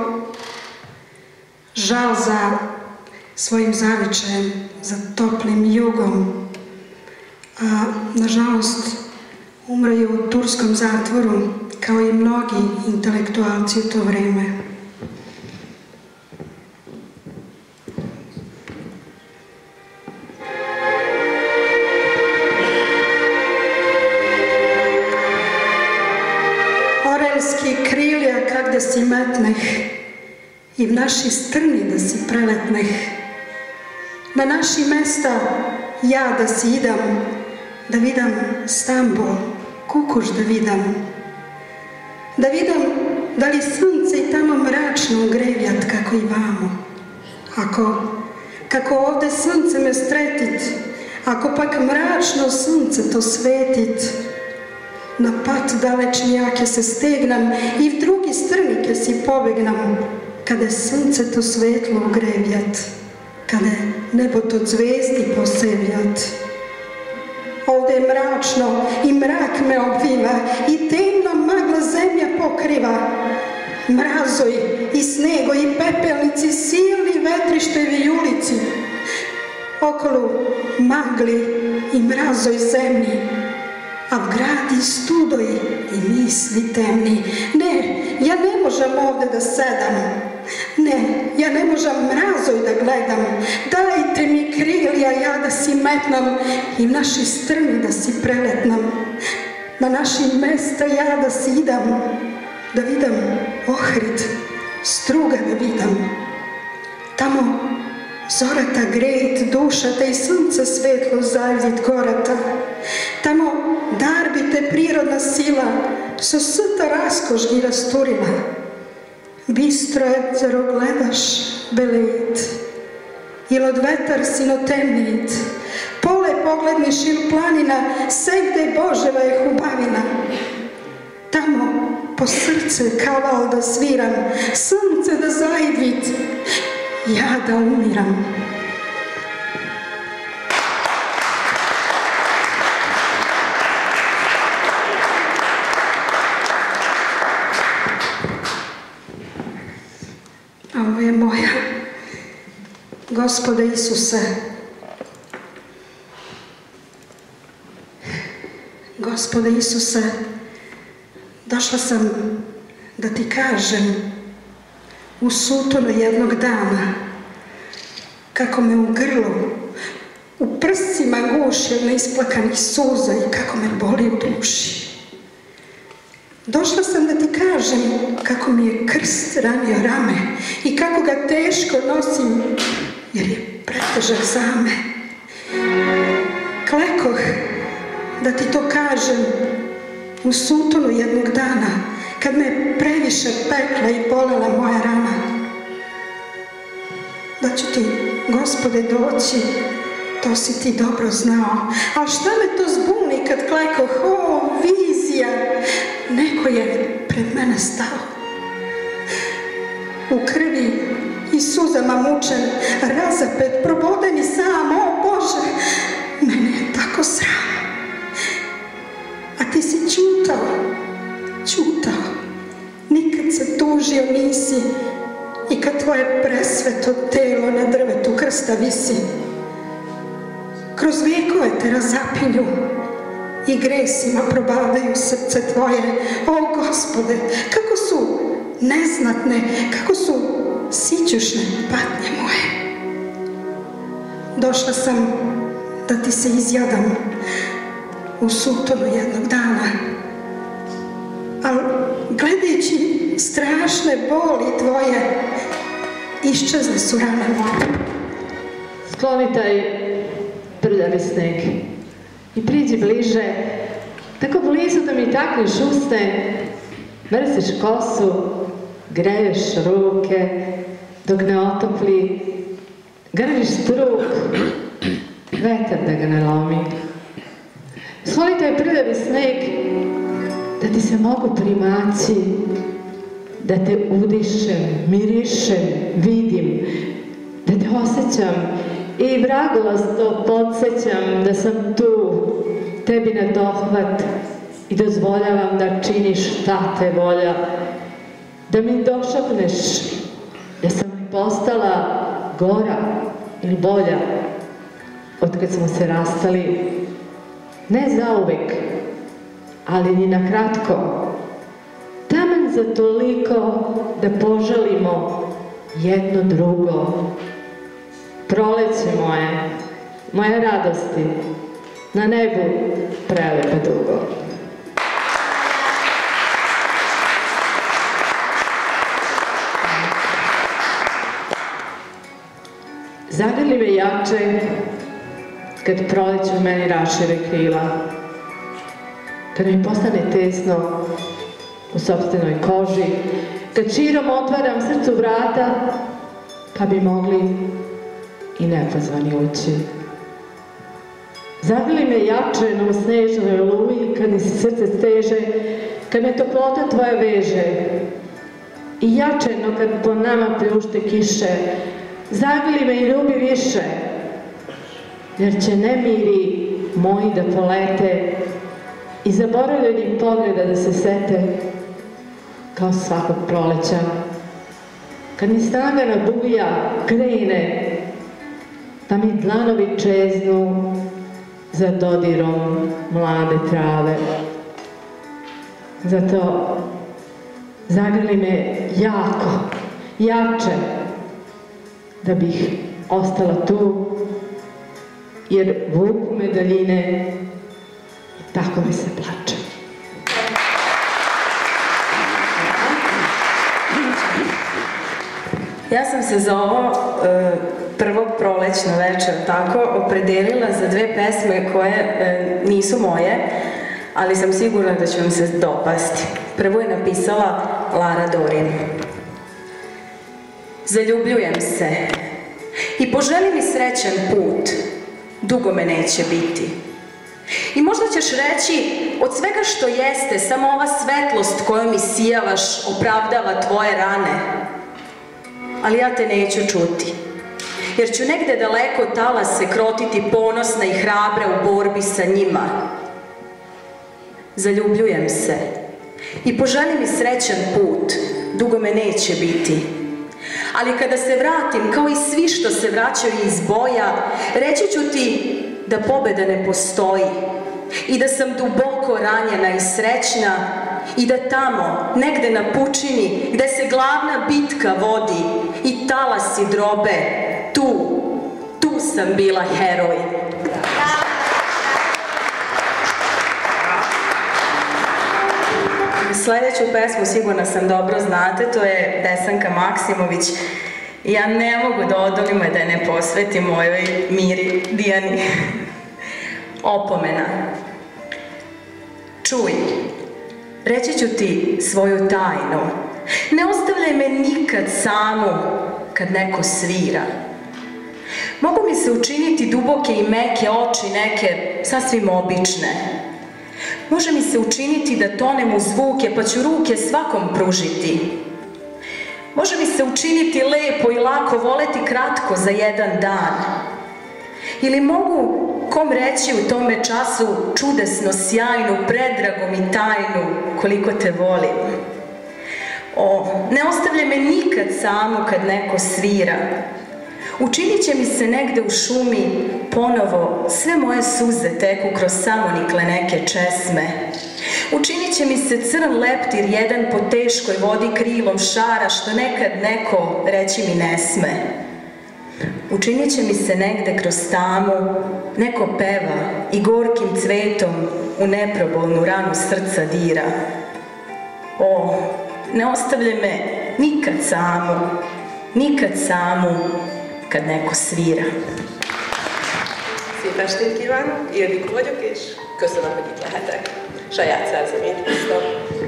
S16: žal za svojim zavičajem, za toplim jugom, a nažalost umro je u turskom zatvoru, kao i mnogi intelektualci u to vreme. Orelski krilja kak da si metneh i v naši strni da si preletneh. Na naši mesta ja da si idam, da vidam Stambol, Kukuš da vidam. Da vidam da li sunce i tamo mračno grevjat kako i vamo. Ako, kako ovde sunce me stretit, ako pak mračno sunce to svetit, na pat dalečnjake se stegnam i v drugi strnike si pobegnam, kada sunce to svetlo ugrevjat, kada nebo to zvijezdi posevjat. Ovde je mračno i mrak me obviva i temna magla zemlja pokriva. Mrazoj i snego i pepelnici, silni vetrištevi ulici. Okolo magli i mrazoj zemlji, a v gradi studoj i misli temni. Ne, ja ne možem ovde da sedam. Ne, ja ne možem mrazoj da gledam. Dajte mi krilja, ja da si metnam i v naši strni da si preletnam. Na naši mesta ja da si idam, da vidam Ohrid, struga da vidam. Tamo zorata grejt dušata i sunce svetlo zaljit gorata. Tamo darbite prirodna sila, so sata raskožnji rasturila. Bistro je, zar ogledaš belejt, il od vetar sino temnit, pole pogledniš il planina, segde Boževa je hubavina. Tamo po srce kaval da sviram, sunce da zajdvit, ja da umiram. A ovo je moja, Gospode Isuse, Gospode Isuse, došla sam da ti kažem u sutonu jednog dana kako me u grlu, u prscima guši od neisplakanih suza i kako me boli u duši. Došla sam da ti kažem kako mi je krst ranio rame i kako ga teško nosim jer je pretežak za me. Klekoh da ti to kažem u sutonu jednog dana kad me previše pekla i bolela moja rana. Da ću ti, Gospode, doći, to si ti dobro znao. Ali šta me to zbuni kad klekoh, o, vizija, neko je pred mene stao. U krvi i suzama mučen, razapet, proboden i sam, o Bože, mene je tako sram. A ti si ćutao, ćutao, nikad se tužio nisi i kad tvoje presveto telo na drvetu krsta visi. Kroz vijekove te razapinju i gresima probadaju srce tvoje. O Gospode, kako su neznatne, kako su sićušne patnje moje. Došla sam da ti se izjadam u sutonu jednog dana, ali gledajući strašne boli tvoje, iščezle su rane moje.
S1: Skloni taj prljavi sneg i priđi bliže, tako blizu da mi takneš usne, mrziš kosu, greješ ruke, dok ne otopli, grliš struk, vetar da ga ne lomi. Skloni taj prljavi sneg, da ti se mogu primaći, da te udišem, mirišem, vidim, da te osjećam i vragolasto podsjećam da sam tu, tebi na dohvat i dozvoljavam da činiš šta te volja, da mi došapneš da sam postala gora ili bolja od kad smo se rastali, ne zauvek, ali ni na kratko, taman za toliko da poželimo jedno drugo. Proleće moje, moje radosti, na nebu prelepe dugo. Zagrli me jače kad proleće u meni rašire krila, kad mi postane tesno u sopstvenoj koži, kad širom otvaram srcu vrata, pa bi mogli i nepozvani ući. Zagrli me jače na usnežnoj oluji, kad mi se srce steže, kad me toplota tvoja veže. I jače no kad po nama pljušte kiše, zagrli me i ljubi više, jer će nemiri moji da polete i zaboravljeni pogleda da se sete, kao svakog proleća. Kad mi snagana buja krene, da mi dlanovi čeznu za dodirom mlade trave. Zato zagrli me jako, jače, da bih ostala tu, jer vuku me daljine i tako mi se plače.
S19: Ja sam se za ovo e, prvo prolećno večer tako opredelila za dve pesme koje e, nisu moje, ali sam sigurna da će vam se dopasti. Prvo je napisala Lara Dorin. Zaljubljujem se i poželi mi srećan put, dugo me neće biti. I možda ćeš reći, od svega što jeste, samo ova svetlost kojom mi sijavaš opravdava tvoje rane. Ali ja te neću čuti, jer ću negde daleko talase krotiti ponosna i hrabra u borbi sa njima. Zaljubljujem se i poželi mi srećan put, dugo me neće biti. Ali kada se vratim, kao i svi što se vraćaju iz boja, reći ću ti da pobeda ne postoji i da sam duboko ranjena i srećna i da tamo, negde na pučini, gde se glavna bitka vodi i talasi drobe, tu, tu sam bila heroj. Sljedeću pesmu sigurno sam dobro znate, to je Desanka Maksimović. Ja ne mogu da odolim da je ne posvetim mojoj Miri Dijani. Opomena. Čuj, reći ću ti svoju tajnu. Ne ostavljaj me nikad samu kad neko svira. Mogu mi se učiniti duboke i meke oči neke sasvim obične. Može mi se učiniti da tonem u zvuke, pa ću ruke svakom pružiti. Može mi se učiniti lepo i lako voleti kratko za jedan dan. Ili mogu kom reći u tome času čudesno, sjajnu, predragom i tajnu koliko te volim. O, ne ostavljaj me nikad samu kad neko svira. Učinit će mi se negde u šumi ponovo sve moje suze teku kroz samonikle neke česme. Učinit će mi se crn leptir jedan po teškoj vodi krilom šara što nekad neko reći mi ne sme. Učinit će mi se negde kroz tamu neko peva i gorkim cvetom u neprobolnu ranu srca dira. O, ne ostavljaj me nikad samu, nikad samu kad neko svira.
S20: Szép estét kívánok, Ildikó vagyok, és köszönöm, hogy itt lehetek. Saját szerzeményt hoztam.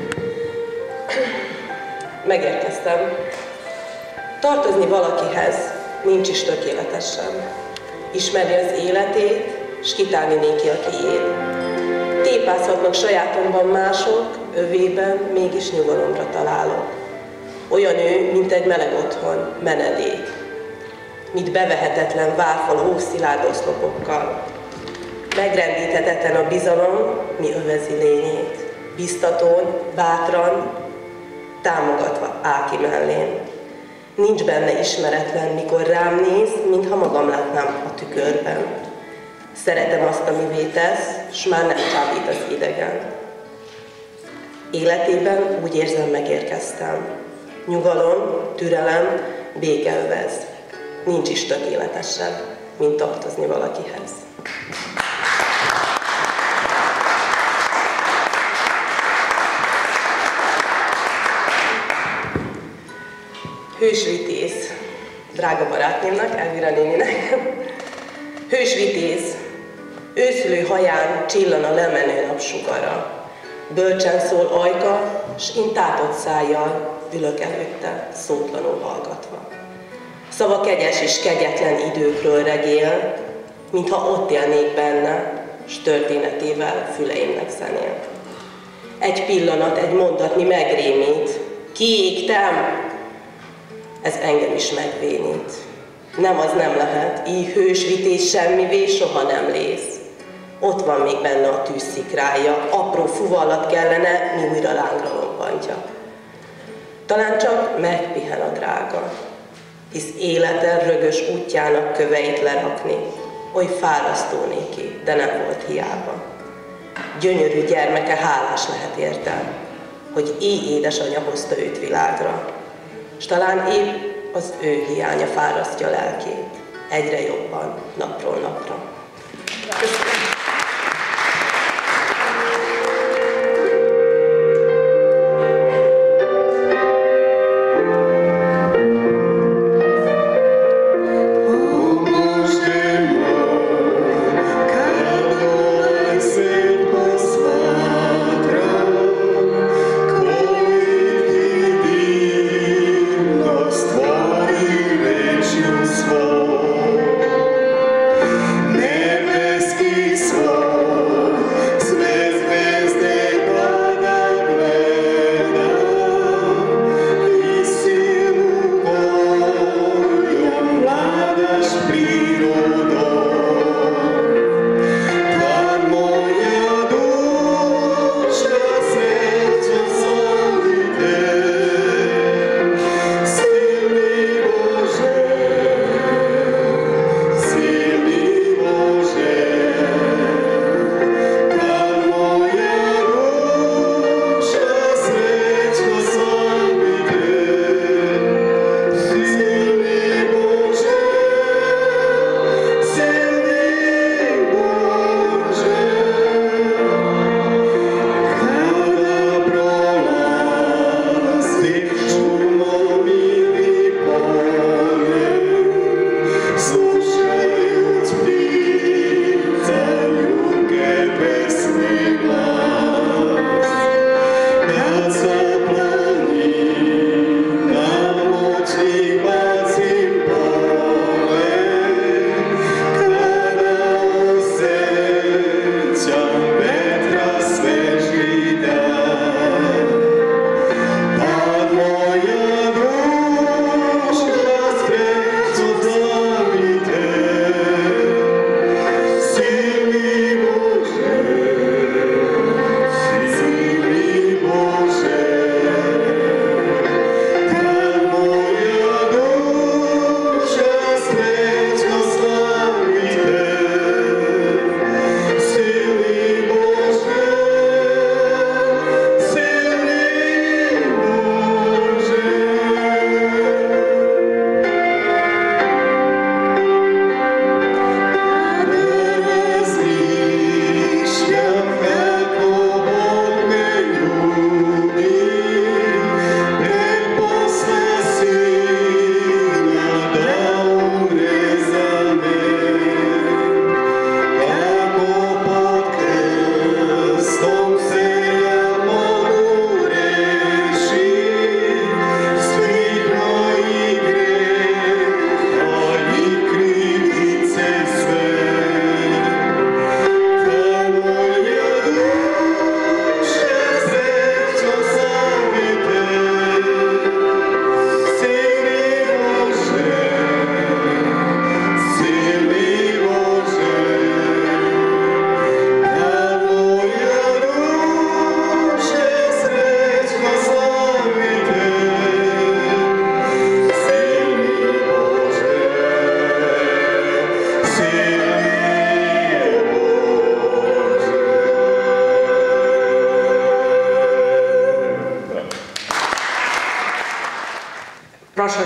S20: Megérkeztem. Tartozni valakihez nincs is tökéletes sem. Ismerni az életét, s kitálni néki a tiéd. Tépázhatnak sajátomban mások, övében mégis nyugalomra találok. Olyan ő, mint egy meleg otthon, menedék. Mint bevehetetlen várfal hószilárd oszlopokkal. Megrendíthetetlen a bizalom, mi övezi lényét. Biztatón, bátran, támogatva áll ki mellén. Nincs benne ismeretlen, mikor rám néz, mintha magam látnám a tükörben. Szeretem azt, amivé tesz, s már nem csábít az idegen. Életében úgy érzem, megérkeztem. Nyugalom, türelem, béke övez. Nincs is tökéletesebb, mint tartozni valakihez. Hősvitéz, drága barátnémnak, Elvira néninek. Hősvitéz, őszülő haján csillan a lemenő napsugara. Bölcsen szól ajka, s én tátott szájjal ülök előtte, szótlanul hallgatva. Szava kegyes és kegyetlen időkről regél, mintha ott élnék benne, s történetével füleimnek zenél. Egy pillanat, egy mondatni megrémít, kiégtem, ez engem is megvénít. Nem, az nem lehet, így hősvités semmivé soha nem lész. Ott van még benne a tűzszikrája, apró fuvallat kellene, mi újra lángra lobbantja. Talán csak megpihen a drága, hisz életen rögös útjának köveit lerakni, oly fárasztó néki, de nem volt hiába. Gyönyörű gyermeke hálás lehet érte, hogy így édesanyja hozta őt világra, s talán épp az ő hiánya fárasztja lelkét, egyre jobban, napról napra. Köszönöm.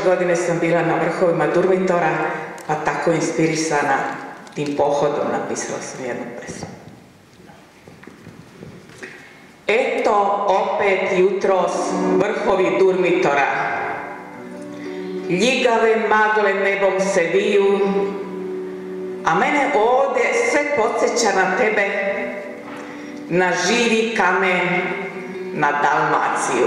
S21: godine sam bila na vrhovima Durmitora, pa tako inspirisana tim pohodom napisala sam jednu pesmu. Eto, opet jutros vrhovi Durmitora. Ljigave magle nebom se viju, a mene ovde sve podsjeća na tebe, na živi kamen, na Dalmaciju.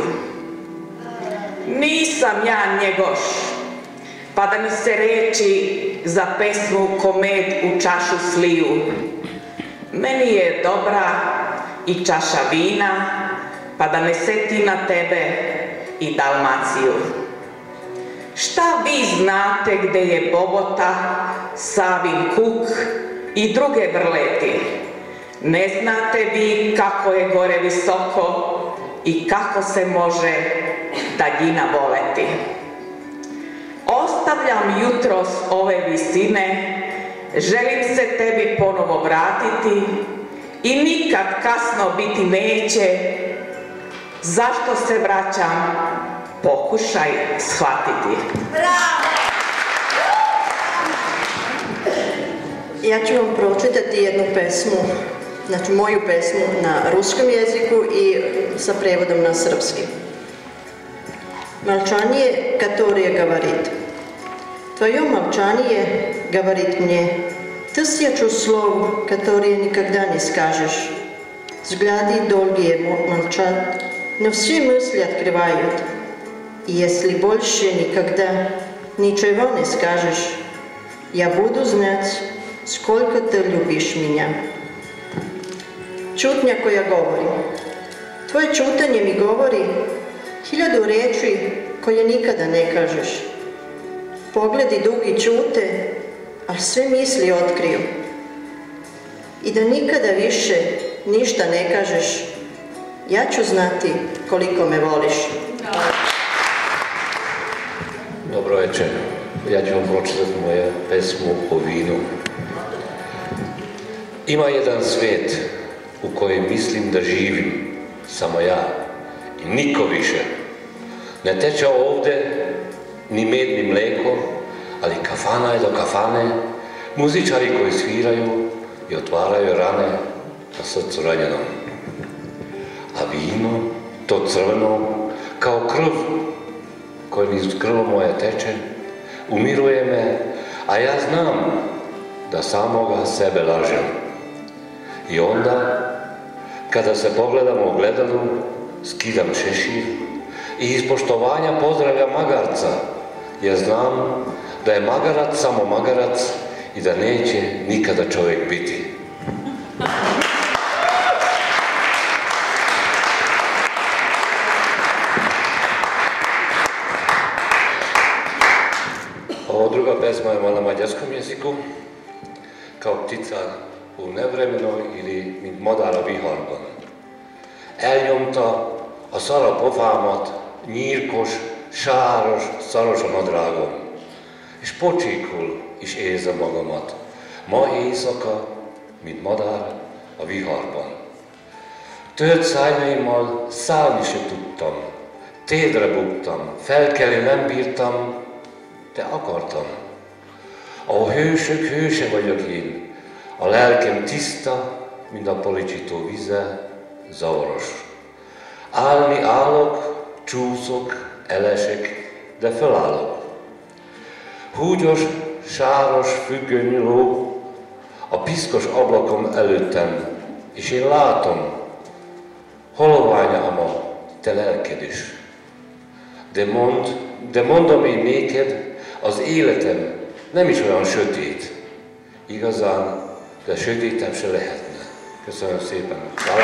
S21: Nisam ja njegoš, pa da mi se reči za pesmu ko med u čašu sliju. Meni je dobra i čaša vina, pa da me seti na tebe i Dalmaciju. Šta vi znate gde je Bobota, Savin kuk i druge vrleti? Ne znate vi kako je gore visoko i kako se može daljina voleti. Ostavljam jutros ove visine, želim se tebi ponovo vratiti i nikad kasno biti neće. Zašto se vraćam? Pokušaj shvatiti.
S4: Bravo! Ja ću vam pročitati jednu pesmu, znači moju pesmu na ruskom jeziku i sa prevodom na srpski. Молчание, которое говорит. Твое молчание говорит мне тысячу слов, которые никогда не скажешь. Взгляды долгие молчат, но все мысли открывают. И если больше никогда ничего не скажешь, я буду знать, сколько ты любишь меня. Čutnja koja govori. Tvoje čutanje mi govori hiljadu reči koje nikada ne kažeš. Pogledi dugi čute, a sve misli otkriju. I da nikada više ništa ne kažeš, ja ću znati koliko me voliš.
S22: Dobro večer. Ja ću vam pročitati moju pesmu o vinu. Ima jedan svijet u kojem mislim da živim, samo ja i niko više. Ne teče ovde ni med ni mleko, ali kafana je do kafane, muzičari koji sviraju i otvaraju rane na srcu ranjenom. A vino, to crveno, kao krv koje niz grlo moje teče, umiruje me, a ja znam da samoga sebe lažem. I onda, kada se pogledam u ogledalu, skidam šešir i iz poštovanja pozdravljam magarca, jer znam da je magarac samo magarac i da neće nikada čovjek biti. Ovo druga pesma je na mađarskom jeziku, kao ptica u nevremenoj ili mint madár a viharban. Elnyomta a szarapofámat nyírkos, sáros, szaros a nadrágom, és pocsíkul is érzem magamat. Ma éjszaka, mint madár a viharban. Tört szárnyaimmal szállni se tudtam, térdre buktam, felkelni nem bírtam, de akartam. A hősök hőse vagyok én, a lelkem tiszta, mint a policsító vize, zavaros. Állni állok, csúszok, elesek, de fölállok. Húgyos, sáros függöny lóg a piszkos ablakom előttem, és én látom, holovány ama, te lelked is. De mondd, de mondom én néked, az életem nem is olyan sötét. Igazán, de sötétebb se lehetne. Köszönöm szépen.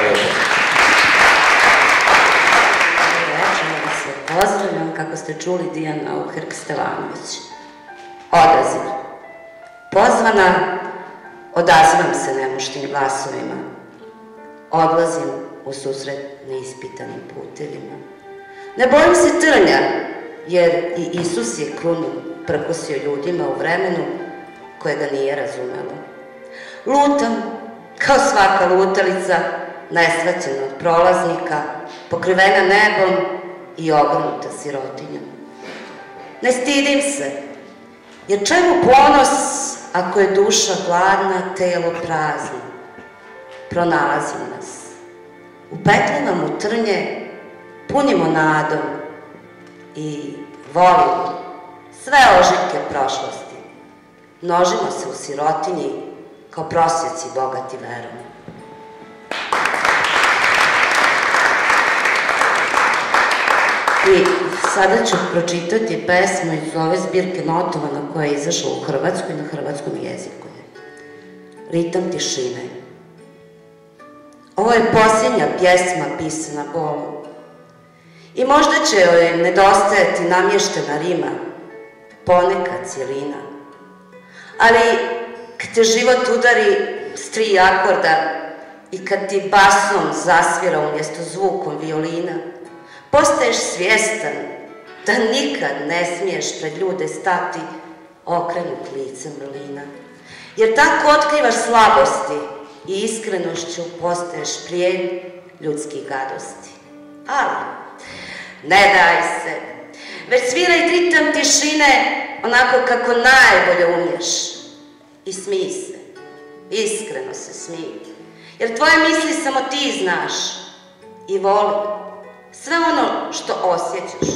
S23: Pozdravljam, kako ste čuli, Dijana Uherk Stelanović. Odaziv. Pozvana, odazivam se nemuštim glasovima. Odlazim u susret neispitanim putevima. Ne bojim se trnja, jer i Isus je krunu prkosio ljudima u vremenu koje ga nije razumelo. Lutam, kao svaka lutalica, nesvaćena od prolaznika, pokrivena nebom i ogrnuta sirotinjom. Ne stidim se, jer čemu ponos ako je duša gladna, telo prazno? Pronalazi nas. Upetljamo mu trnje, punimo nadom i volimo sve ožiljke prošlosti. Množimo se u sirotinji kao prosjeci bogati verom. I sada ću pročitati pesmu iz ove zbirke notovana koja je izašla u Hrvatskoj na hrvatskom jeziku. Ritam tišine. Ovo je posljednja pjesma pisana bolom. I možda će joj nedostajati namještena rima, ponekad cijelina. Ali kad te život udari s tri akorda i kad ti basom zasvira umjesto zvukom violina, postaješ svjestan da nikad ne smiješ pred ljude stati okrenut licem vrlina. Jer tako otkrivaš slabosti i iskrenošću postaješ plijen ljudskih gadosti. Ali, ne daj se, već sviraj ritam tišine onako kako najbolje umiješ. I smij se, iskreno se smij, jer tvoje misli samo ti znaš. I voli sve ono što osjećaš.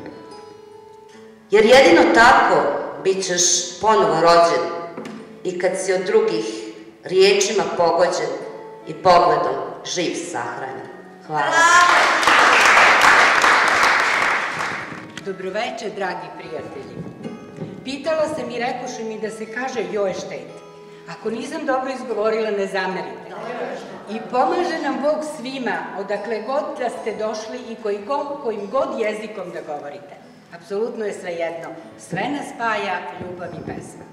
S23: Jer jedino tako bit ćeš ponovo rođen i kad si od drugih riječima pogođen i pogledom živ sahranjen. Hvala.
S2: Dobroveče, dragi prijatelji. Pitala sam i rekoše mi da se kaže joj štet. Ako nisam dobro izgovorila, ne zamerite. I pomaže nam Bog svima, odakle god da ste došli i kojim god jezikom da govorite. Apsolutno je sve jedno. Sve nas spaja ljubav i pesma.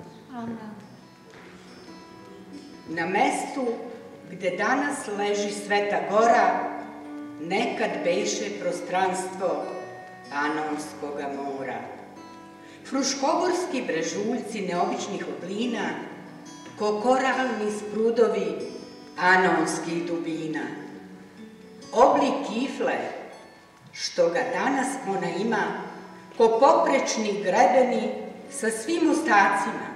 S2: Na mestu gde danas leži Sveta Gora, nekad beše prostranstvo Panonskoga mora. Fruškogorski brežuljci neobičnih oblina, ko koralni sprudovi Anonskih dubina. Oblik kifle, što ga danas ona ima, ko poprečni grebeni sa svim ostacima.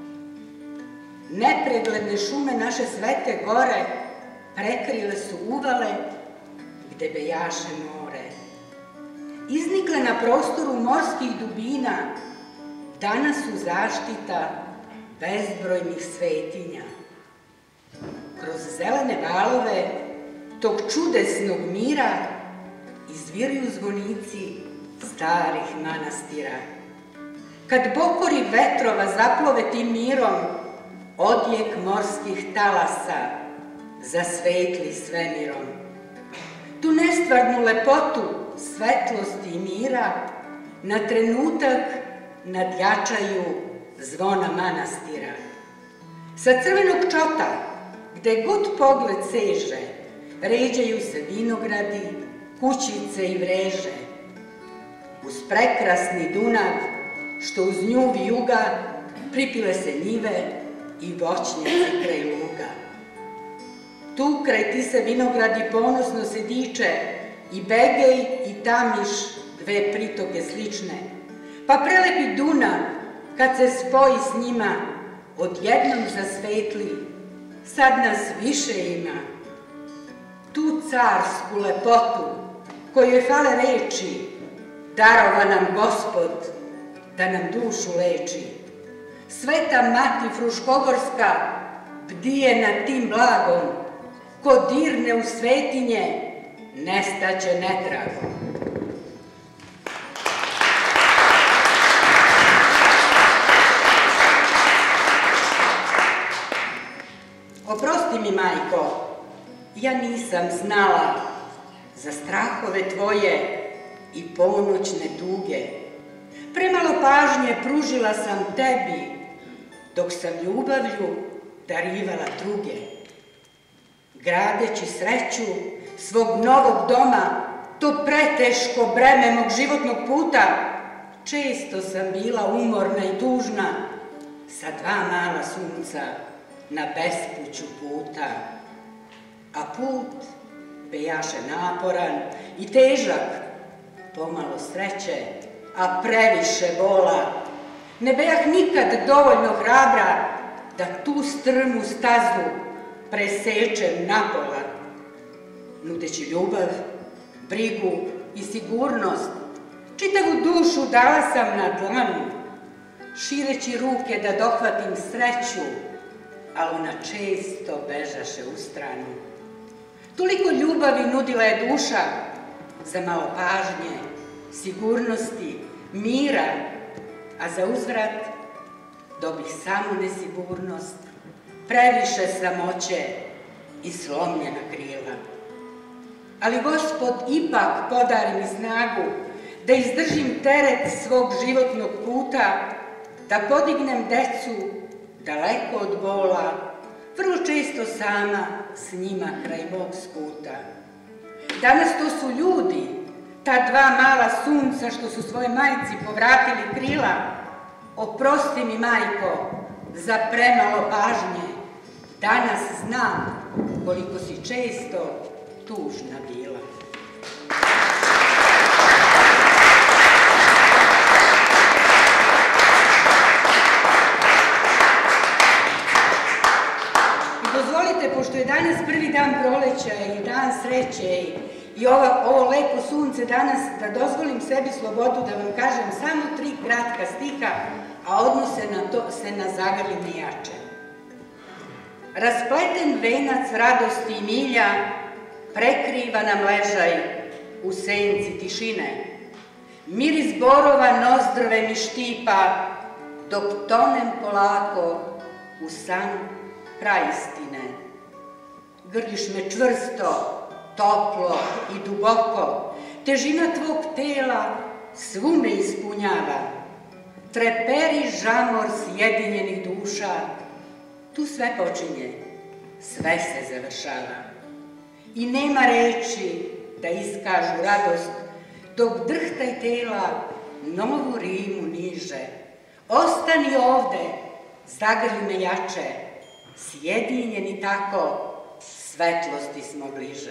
S2: Nepregledne šume naše Svete Gore prekrile su uvale gde bejaše more. Iznikle na prostoru morskih dubina, danas su zaštita bezbrojnih svetinja. Kroz zelene valove tog čudesnog mira izviruju zvonici starih manastira. Kad bokori vetrova zaplove tim mirom, odjek morskih talasa zasvetli svemirom. Tu nestvarnu lepotu svetlosti i mira na trenutak nadjačaju zvona manastira. Sa crvenog čota, gde god pogled seže, ređaju se vinogradi, kućice i vreže. Uz prekrasni Dunav, što uz nju vijuga, pripile se njive i voćnjaci kraj luga. Tu kraj Tise vinogradi ponosno se diče i Begej i Tamiš, dve pritoke slične. Pa prelepi Dunav, kad se spoji s njima, odjednom zasvetli, sad nas više ima. Tu carsku lepotu, kojoj fale reči, darova nam Gospod, da nam dušu leči. Sveta mati Fruškogorska bdije nad tim blagom, ko dirne u svetinje, nestaće netragom. Oprosti mi, majko, ja nisam znala za strahove tvoje i ponoćne tuge. Premalo pažnje pružila sam tebi, dok sam ljubavlju darivala druge. Gradeći sreću svog novog doma, to preteško breme mog životnog puta, često sam bila umorna i tužna, sa dva mala sunca na bespuću puta. A put bejaše naporan i težak, pomalo sreće, a previše bola. Ne bejah nikad dovoljno hrabra da tu strmu stazu presečem napola. Nudeći ljubav, brigu i sigurnost, čitavu dušu dala sam na dlanu, šireći ruke da dohvatim sreću, ali ona često bežaše u stranu. Toliko ljubavi nudila je duša, za malo pažnje, sigurnosti, mira, a za uzvrat dobih samo nesigurnost, previše samoće i slomljena krila. Ali Gospod ipak podari mi snagu da izdržim teret svog životnog puta, da podignem decu daleko od bola, vrlo često sama s njima kraj mog skuta. Danas to su ljudi, ta dva mala sunca što su svoje majci povratili krila. Oprosti mi, majko, za premalo pažnje. Danas znam koliko si često tužna bila. Dozvolite, pošto je danas prvi dan proleća i dan sreće i ovo lepo sunce danas, da dozvolim sebi slobodu da vam kažem samo tri kratka stiha, a odnose se na zagrljene jače. Raspleten venac radosti i milja prekriva nam ležaj u senci tišine. Miris borova nozdrve mi štipa, dok tonem polako u san praistine. Grliš me čvrsto, toplo i duboko, težina tvog tela svu me ispunjava. Treperi žamor sjedinjenih duša, tu sve počinje, sve se završava. I nema reči da iskažu radost, dok drhtaj tela novu rimu niže. Ostani ovde, zagrli me jače, sjedinjeni tako, svetlosti smo bliže.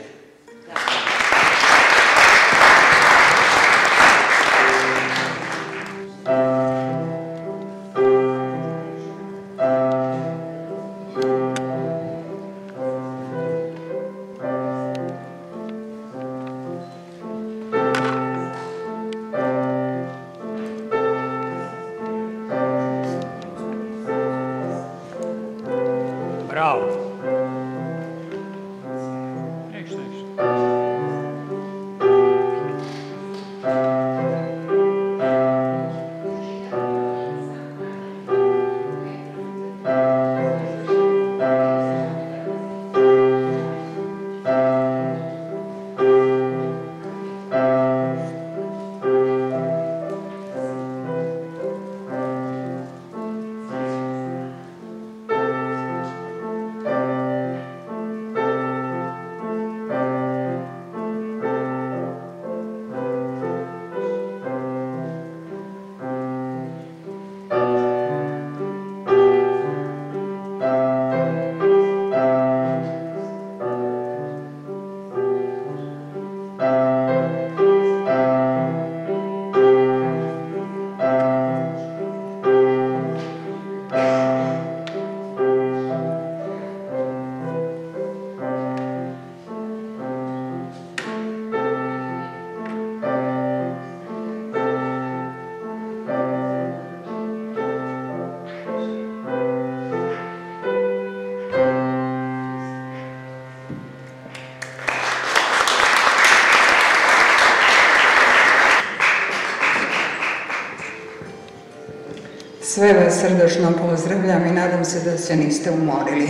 S3: Sve vas srdačno pozdravljam i nadam se da se niste umorili.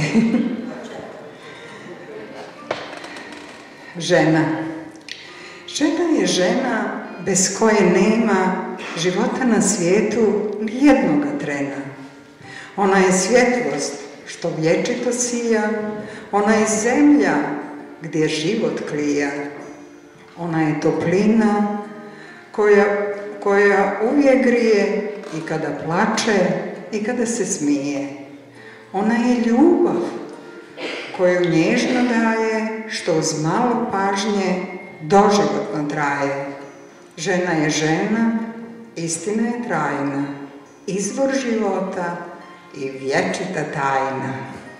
S3: Žena. Žena je žena bez koje nema života na svijetu nijednoga trena. Ona je svjetlost što vječito sija, ona je zemlja gdje život klija. Ona je toplina koja, koja uvijek grije i kada plače i kada se smije. Ona je ljubav koju nježno daje, što uz malo pažnje doživotno traje. Žena je žena istina je trajna, izvor života i vječita tajna.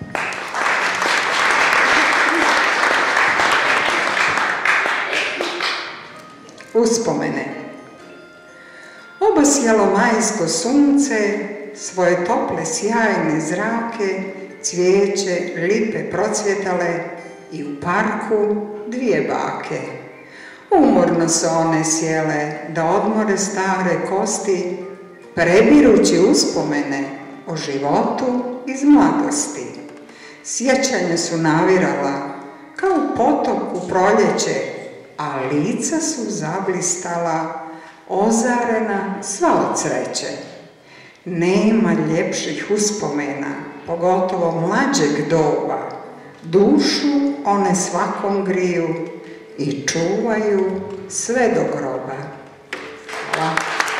S3: Uspomene. Obasjalo majsko sunce, svoje tople sjajne zrake, cvijeće, lipe procvjetale i u parku dvije bake. Umorno su one sjele da odmore stare kosti, prebirući uspomene o životu iz mladosti. Sjećanja su navirala kao potok u proljeće, a lica su zablistala, ozarena sva od sreće. Nema ljepših uspomena, pogotovo mlađeg doba. Dušu one svakom griju i čuvaju sve do groba. Hvala.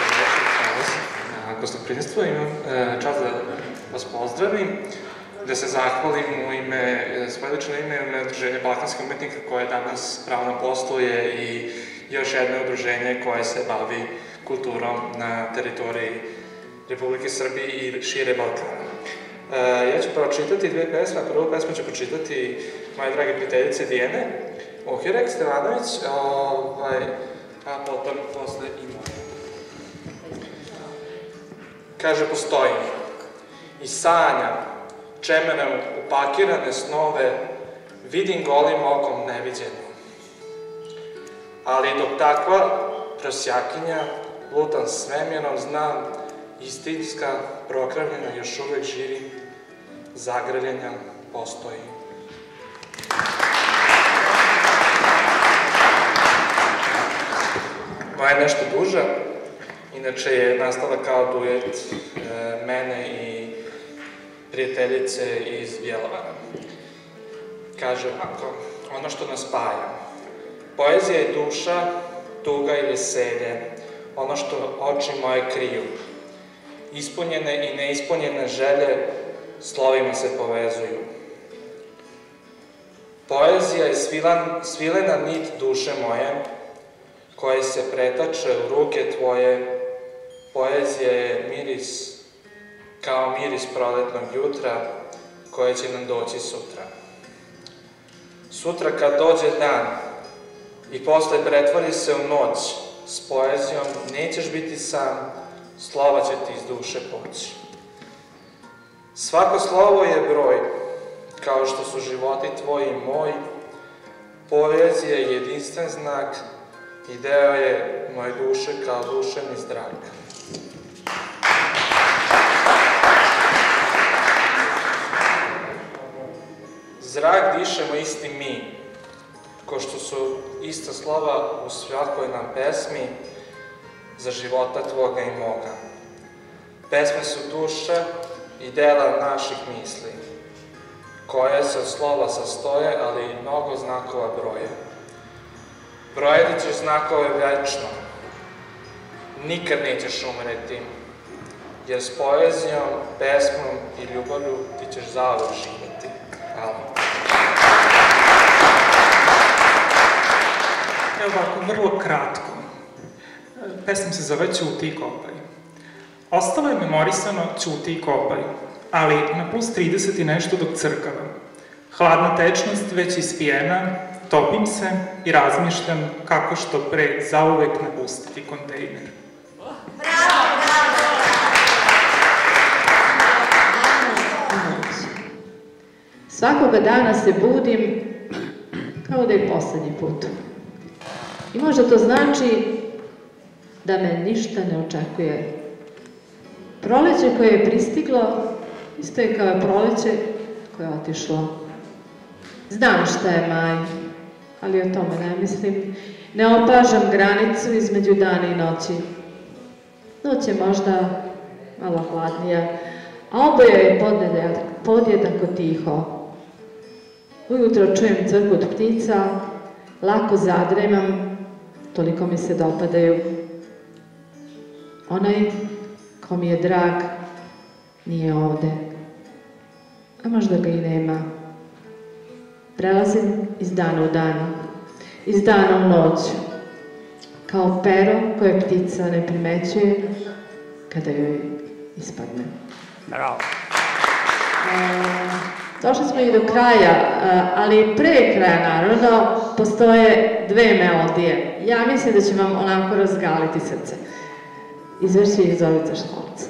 S5: Ako ste prisustvo, imam čast da vas pozdravim, da se zahvalim u ime, svoje lično ime, u ime Udruženja Balkanskih umetnika koje danas pravno posluje i još jedno udruženje koje se bavi kulturom na teritoriji Republike Srbije i šire Balkana. Ja ću pročitati dve pesme, prvu pesmu ću pročitati moje drage prijateljice Dijene Ohirek Stevanović, a potom posle i moje. Kaže, postojim i sanjam čemenom upakirane snove, vidim golim okom neviđeno. Ali dok takva prosjakinja lutam svemirom, znam istinska prokravljena još uvek živi, zagrljenja postoji. Moja je nešto duža, inače je nastala kao duet mene i prijateljice iz Bjelovara. Kaže ovako, ono što nas spaja. Poezija je duša, tuga i veselje, ono što oči moje kriju. Ispunjene i neispunjene želje slovima se povezuju. Poezija je svilena nit duše moje, koje se pretače u ruke tvoje. Poezija je miris, kao miris proletnog jutra, koje će nam doći sutra. Sutra kad dođe dan i posle pretvori se u noć, s poezijom nećeš biti sam, slova će ti iz duše poći. Svako slovo je broj, kao što su životi tvoji i moj. Poezija je jedinstven znak i deo je moje duše kao duševni zrak. Zrak dišemo isti mi, ko što su ista slova u svakoj nam pesmi za života tvoga i moga. Pesme su duša i dela naših misli, koje se od slova sastoje, ali i mnogo znakova broje. Brojati ćeš znakove večno, nikad nećeš umreti, jer s poezijom, pesmom i ljubavlju ti ćeš zauvek živjeti. Hvala.
S6: Evo ovako, vrlo kratko. Pesma se zove Ćuti i kopaj. Ostalo je memorisano Ćuti i kopaj, ali na plus trideset i nešto dok crkavam. Hladna tečnost već ispijena, topim se i razmišljam kako što pre zauvek napustiti kontejner.
S1: Svakoga dana se budim kao da je poslednji put. I možda to znači da me ništa ne očekuje. Proleće koje je pristiglo, isto je kao proleće koje je otišlo. Znam šta je maj, ali o tome ne mislim. Ne opažam granicu između dana i noći. Noć je možda malo hladnija, a oboje je podjednako tiho. Ujutro čujem crkut ptica, lako zadremam, toliko mi se dopadaju. Onaj ko mi je drag nije ovde, a možda ga i nema. Prelazim iz dana u dan, iz dana u noć. kao pero koje ptica ne primećuje kada joj ispadne.
S7: Bravo.
S1: Došli smo i do kraja, ali pre kraja naravno postoje dve melodije. Ja mislim da će vam onako razgaliti srce. Izvrši ih Zorica Školca.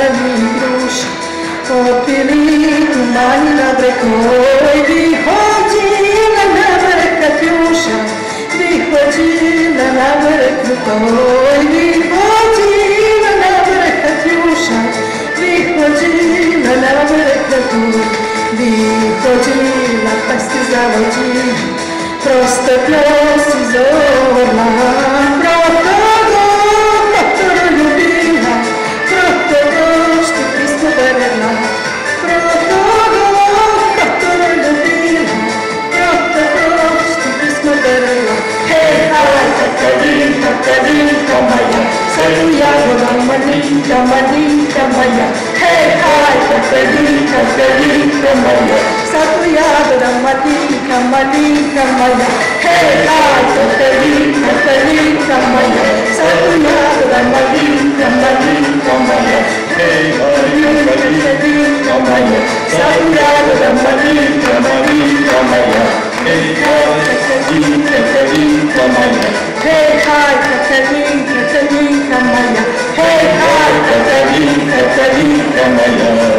S8: Popili tu manji na breku, oj vi hoće
S16: na vrh tvoj, vychodila na vrh Katjuša, vychodila na vrh tvoj, vychodila pa si zavođila, prosto plosi zorna, proto go, proto ljubila, proto go što pismo verila, proto go, proto ljubila, proto go što pismo verila. Hej, haj, Katarinka, Katarinka moja, sad u jagodama malinka, malinka moja. Hej, haj, Katarinka, Katarinka moja, sad u jagodama malinka, malinka moja. Hej, haj, Katarinka, Katarinka moja, sad u jagodama malinka, malinka moja. Hej, Katarinka, Katarinka moja, sad u jagodama malinka, malinka moja. Hej, haj, Katarinka, Katarinka moja. Hej, haj, Katarinka, Katarinka moja. Hej, haj, Katarinka, Katarinka moja.